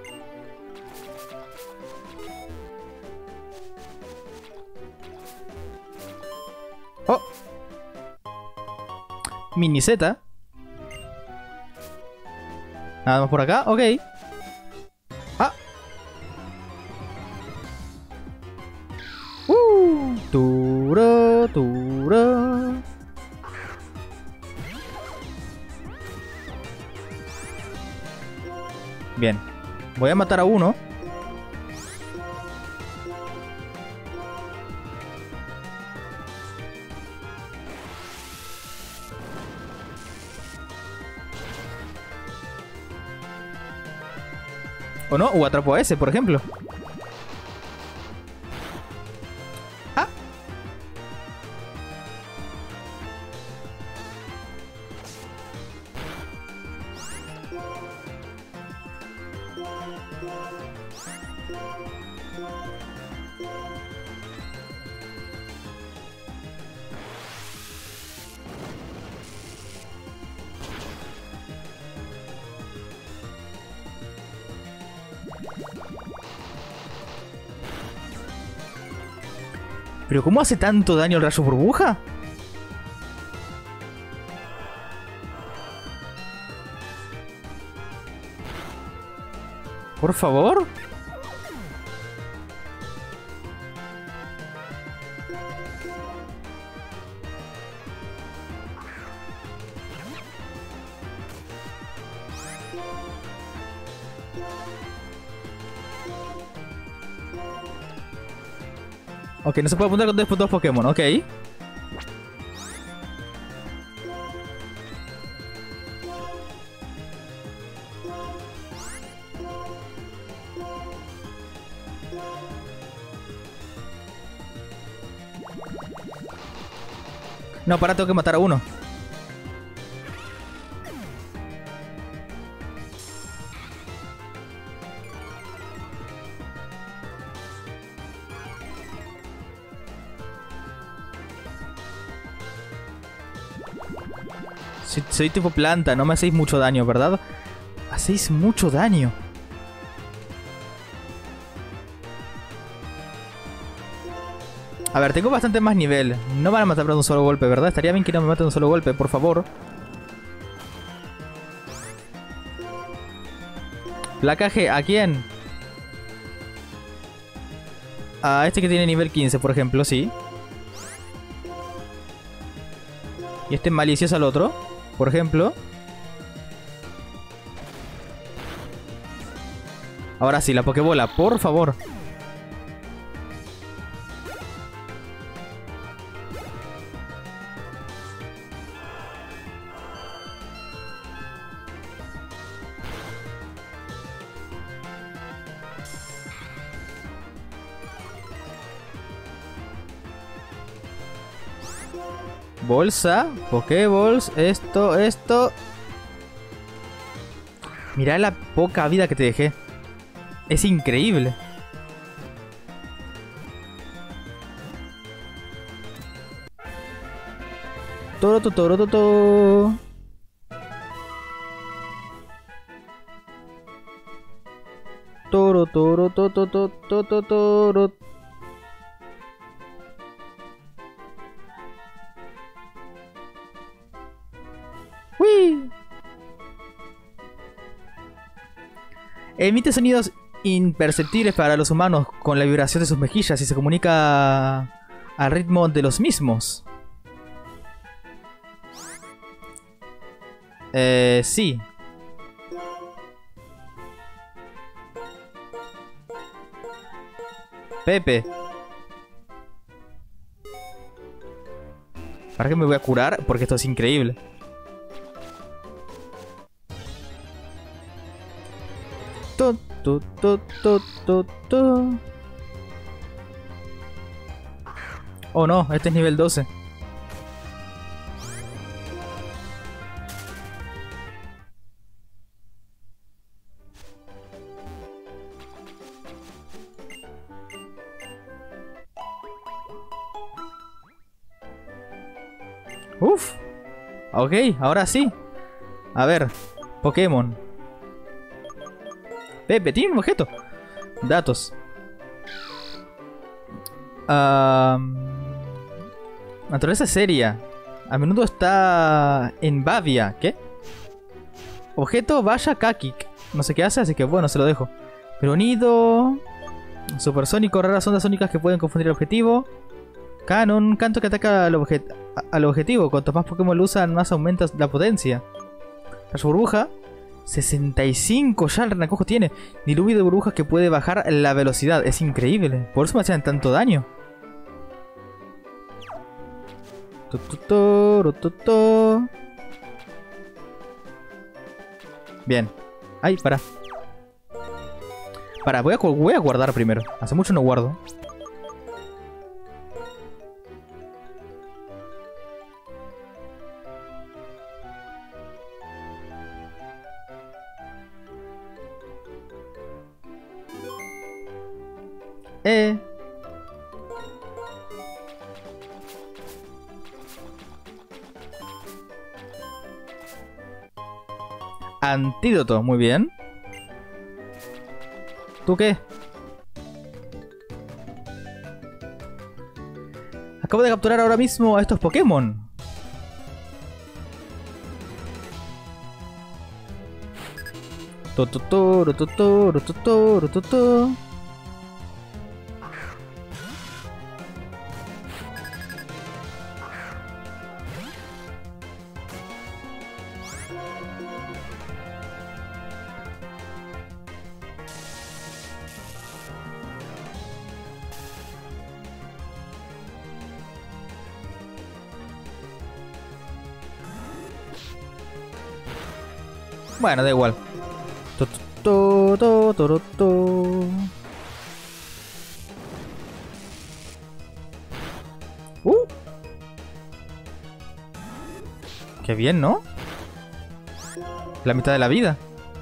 Oh. Miniseta. Nada más por acá, ok. Ah. Uh, turo, turo. Bien. Voy a matar a uno. O no, o atrapo a ese, por ejemplo. Ah. ¿Pero cómo hace tanto daño el rayo burbuja? Por favor. Ok, no se puede apuntar con dos, dos Pokémon, ok. No, para, tengo que matar a uno. Soy, soy tipo planta, no me hacéis mucho daño, ¿verdad? Hacéis mucho daño. A ver, tengo bastante más nivel. No van a matar de un solo golpe, ¿verdad? Estaría bien que no me maten de un solo golpe, por favor. Placaje, ¿a quién? A este que tiene nivel quince, por ejemplo, sí. Y este malicioso al otro, por ejemplo. Ahora sí, la Pokébola, por favor. Bolsa, Pokéballs, esto, esto. Mirá la poca vida que te dejé. Es increíble. Toro, toro, toro, toro. Toro, toro, toro, toro, toro, toro. ¡Uy! Emite sonidos imperceptibles para los humanos con la vibración de sus mejillas y se comunica al ritmo de los mismos. Eh, sí. Pepe. ¿Para qué me voy a curar? Porque esto es increíble. To, to, to, to, to, to. Oh no, este es nivel doce. Uf. Ok, ahora sí. A ver, Pokémon. Pepe, tiene un objeto. Datos. Um, naturaleza seria. A menudo está en Bavia. ¿Qué? Objeto Vaya Kakik. No sé qué hace, así que bueno, se lo dejo. Peronido. Supersónico, raras ondas sónicas que pueden confundir el objetivo. Canon, canto que ataca al, objet al objetivo. Cuanto más Pokémon lo usan, más aumenta la potencia. Rayo burbuja. sesenta y cinco ya el renacojo tiene. Diluvio de burbujas que puede bajar la velocidad. Es increíble. Por eso me hacían tanto daño. Bien. Ay, para. Para, voy a, voy a guardar primero. Hace mucho no guardo. Eh. Antídoto, muy bien. ¿Tú qué? Acabo de capturar ahora mismo a estos Pokémon. Tototoro, totoro, totoro, totoro. Bueno, da igual. Uh. Qué bien, ¿no? La mitad de la vida.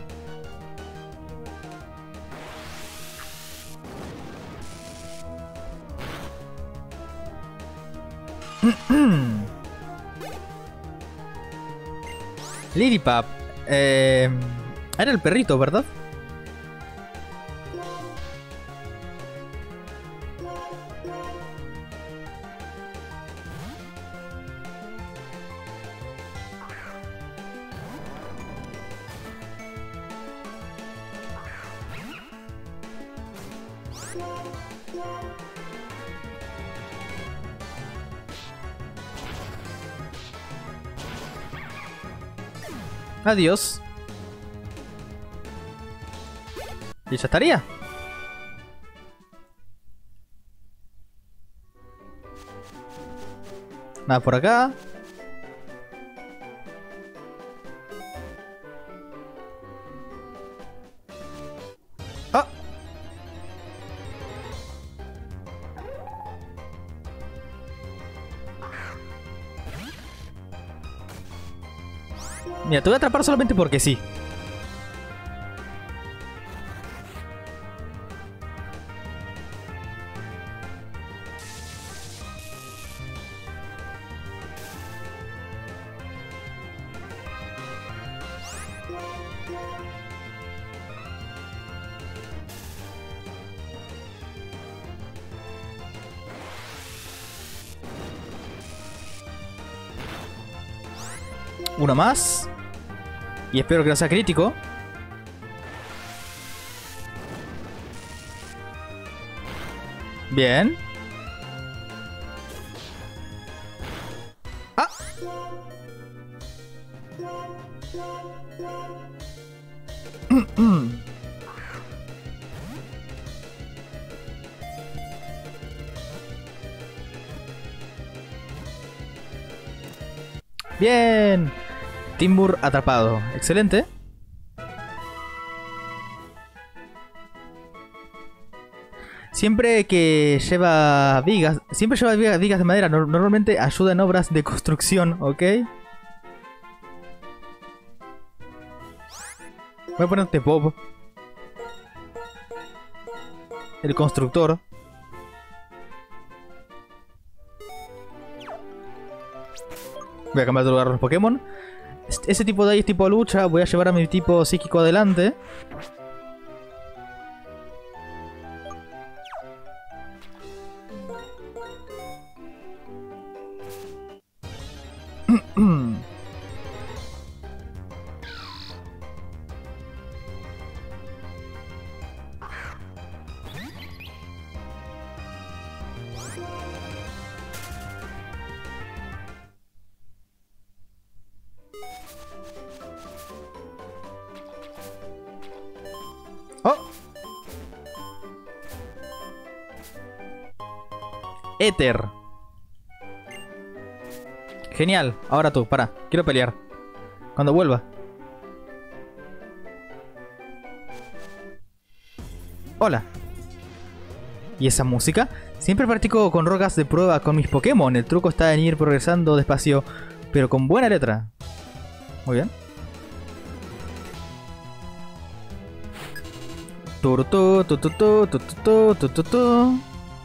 Lilipap. Eh, era el perrito, ¿verdad? Adiós. Y ya estaría. Nada por acá. ¡Ah! Mira, te voy a atrapar solamente porque sí. Uno más. Y espero que no sea crítico. Bien. ¡Ah! Bien. Timburr atrapado. Excelente. Siempre que lleva vigas, siempre lleva vigas, vigas de madera, no, normalmente ayuda en obras de construcción, ¿ok? Voy a ponerte Bob. El constructor. Voy a cambiar de lugar los Pokémon. Ese tipo de ahí es tipo lucha. Voy a llevar a mi tipo psíquico adelante. ¡Oh! Éter. Genial. Ahora tú, para. Quiero pelear. Cuando vuelva. Hola. ¿Y esa música? Siempre practico con rocas de prueba con mis Pokémon. El truco está en ir progresando despacio, pero con buena letra. Muy bien. Turutu, tututu, tututu, tututu.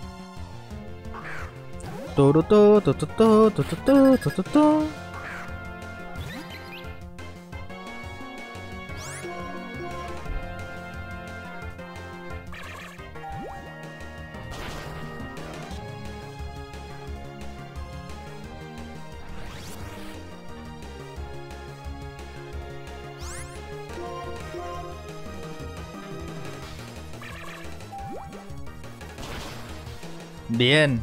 Turutu, tututu, tututu, tututu. Bien.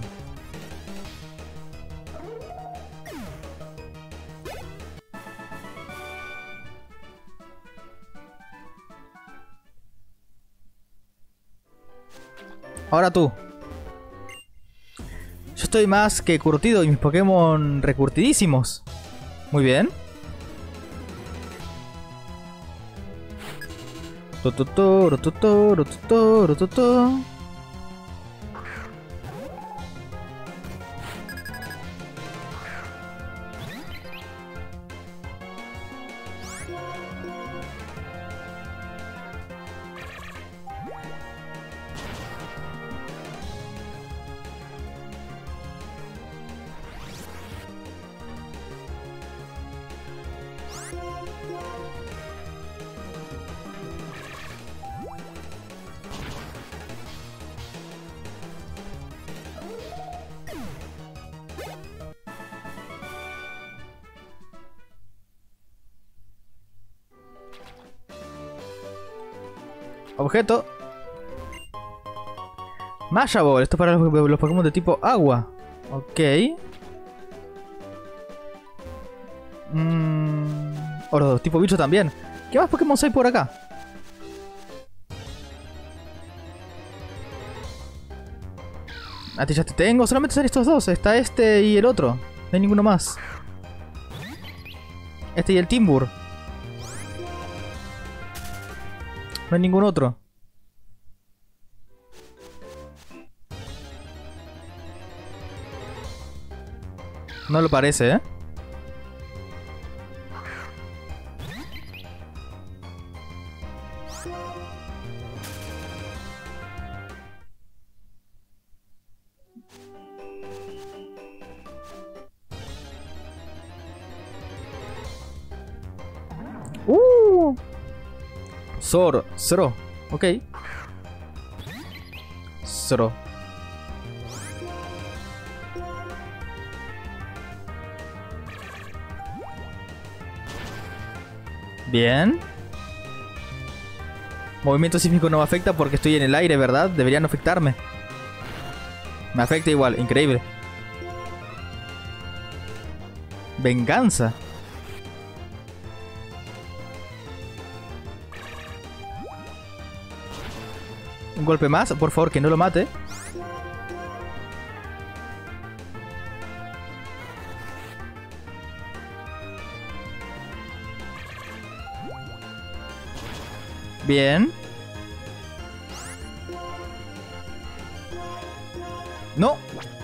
Ahora tú. Yo estoy más que curtido y mis Pokémon recurtidísimos. Muy bien. Tututu, rututu, rututu, rututu. Objeto. Masha Ball. Esto es para los, los Pokémon de tipo agua. Ok. Mmm... Oro, tipo bicho también. ¿Qué más Pokémon hay por acá? A ti ya te tengo. Solamente son estos dos. Está este y el otro. No hay ninguno más. Este y el Timbur. No hay ningún otro. No lo parece, ¿eh? Uh. Zoro, Zoro. Ok. Zoro. Bien. Movimiento sísmico no me afecta porque estoy en el aire, ¿verdad? Debería no afectarme. Me afecta igual, increíble. Venganza. Un golpe más, por favor, que no lo mate. Bien. No.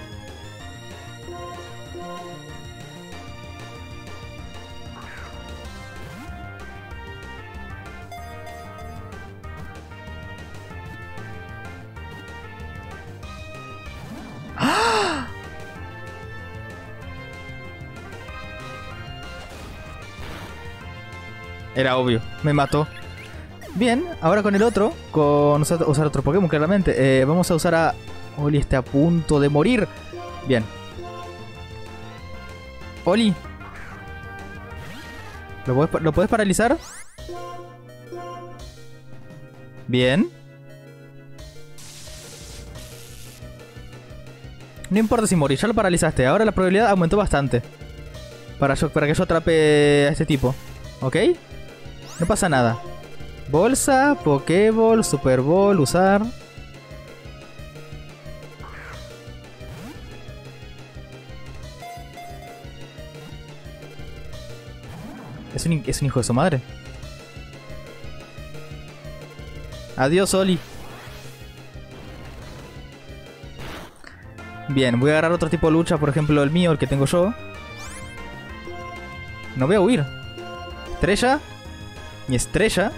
¡Ah! Era obvio, me mató. Bien, ahora con el otro, con usar, usar otro Pokémon claramente, eh, vamos a usar a... Oli está a punto de morir. Bien. Oli. ¿Lo puedes, ¿lo puedes paralizar? Bien. No importa si morir, ya lo paralizaste. Ahora la probabilidad aumentó bastante. Para, yo, para que yo atrape a este tipo. ¿Ok? No pasa nada. Bolsa, Pokéball, Super Ball, usar. Es un, es un hijo de su madre. Adiós, Oli. Bien, voy a agarrar otro tipo de lucha, por ejemplo el mío, el que tengo yo. No voy a huir. Estrella. Mi estrella.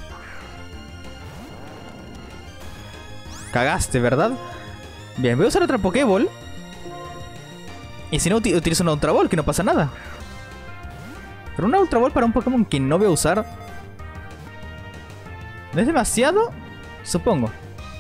Cagaste, ¿verdad? Bien, voy a usar otra Pokéball. Y si no, uti utilizo una Ultra Ball, que no pasa nada. Pero una Ultra Ball para un Pokémon que no voy a usar. ¿No es demasiado? Supongo.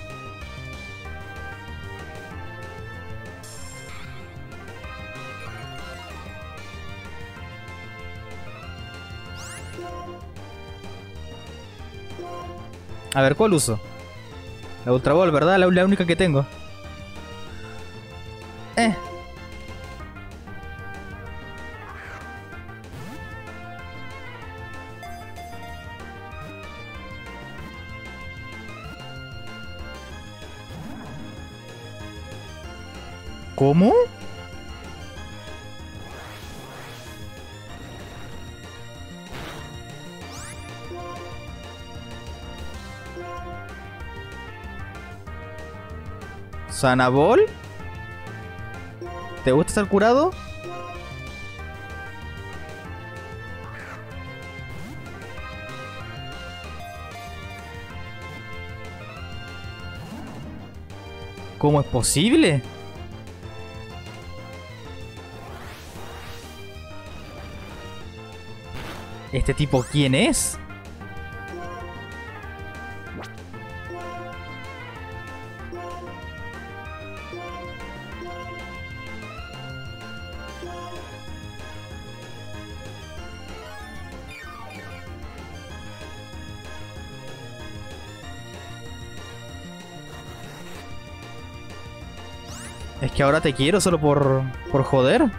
A ver, ¿cuál uso? La Ultra Ball, ¿verdad? La, la única que tengo. Eh. ¿Cómo? ¿Sanabol? ¿Te gusta estar curado? ¿Cómo es posible? ¿Este tipo quién es? Es que ahora te quiero solo por, por joder.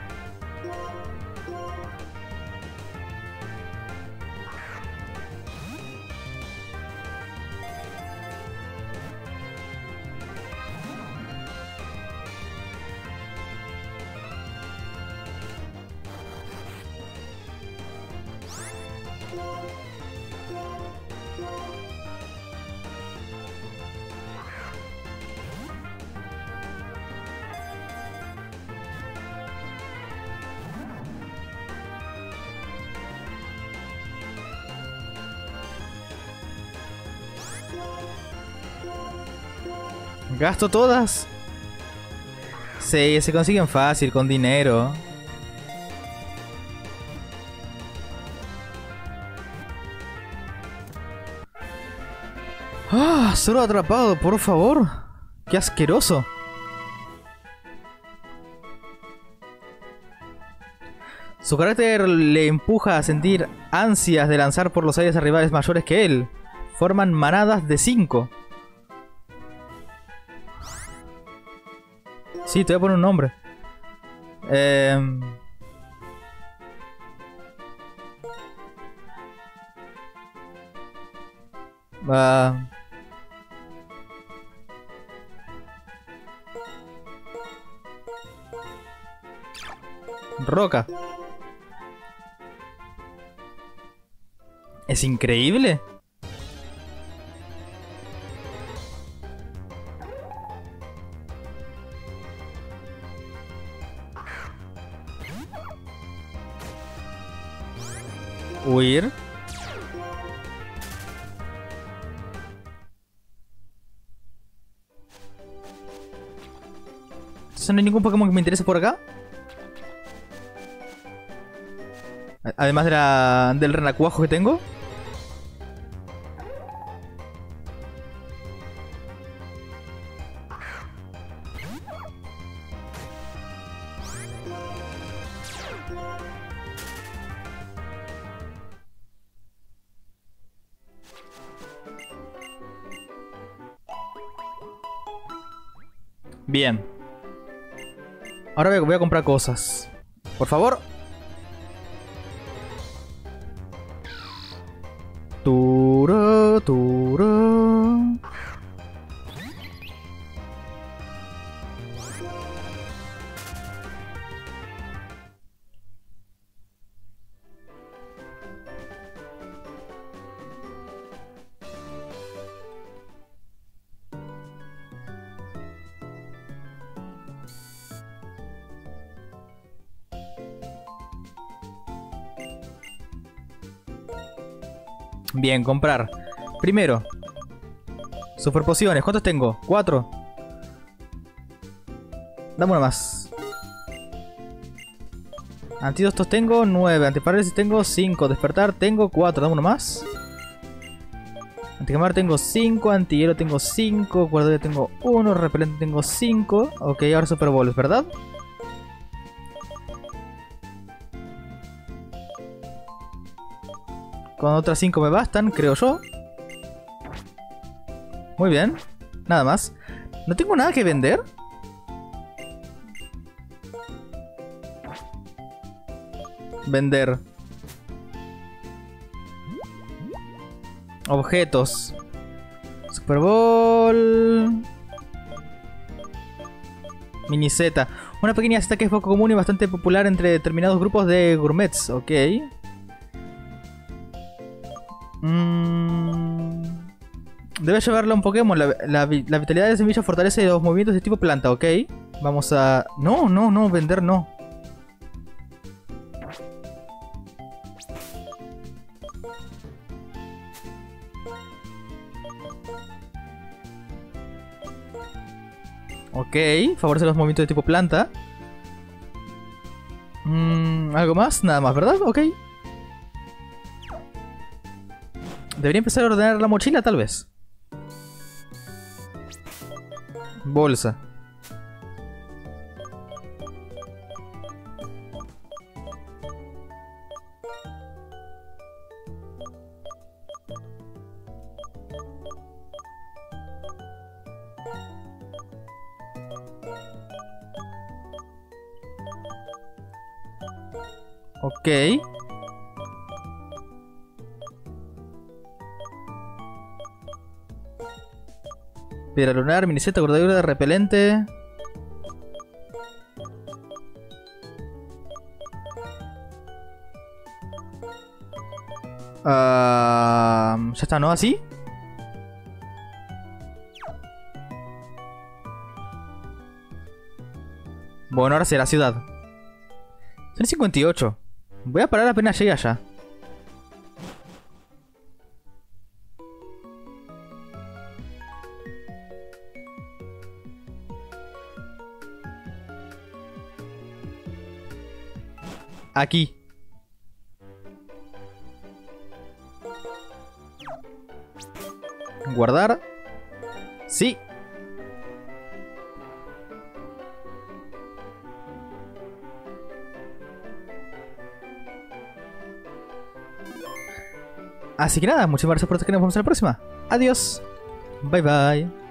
¿Gasto todas? Sí, se consiguen fácil, con dinero. ¡Ah! Solo atrapado, por favor. ¡Qué asqueroso! Su carácter le empuja a sentir ansias de lanzar por los aires a rivales mayores que él. Forman manadas de cinco. Sí, te voy a poner un nombre. Eh... Uh... Roca. Es increíble. Huir. Entonces no hay ningún Pokémon que me interese por acá. Además de la, del renacuajo que tengo. Bien. Ahora voy a, voy a comprar cosas. Por favor. Turo, turo. Bien, comprar. Primero, super pociones. ¿Cuántos tengo? Cuatro. Dame una más. Antídotos tengo nueve. Antiparálisis tengo cinco. Despertar tengo cuatro. Dame uno más. Antiquemar tengo cinco. Antihielo tengo cinco. Guardia tengo uno. Repelente tengo cinco. Ok, ahora super bolos, ¿verdad? Con otras cinco me bastan, creo yo. Muy bien. Nada más. ¿No tengo nada que vender? Vender. Objetos. Super Bowl. Mini Z. Una pequeña Z que es poco común y bastante popular entre determinados grupos de gourmets. Ok. Mm. Debe llevarle a un Pokémon. La, la, la vitalidad de semilla fortalece los movimientos de tipo planta. Ok. Vamos a... No, no, no. Vender no. Ok. Favorece los movimientos de tipo planta. Mm, ¿Algo más? Nada más, ¿verdad? Ok. Debería empezar a ordenar la mochila, tal vez. Bolsa. Ok. Piedra lunar, miniseta, cortadura de repelente. Ah, ya está, ¿no? ¿Así? Bueno, ahora será ciudad. Son cincuenta y ocho. Voy a parar apenas llegue allá. Aquí. Guardar. Sí. Así que nada, muchísimas gracias por estar aquí. Nos vemos en la próxima. Adiós. Bye bye.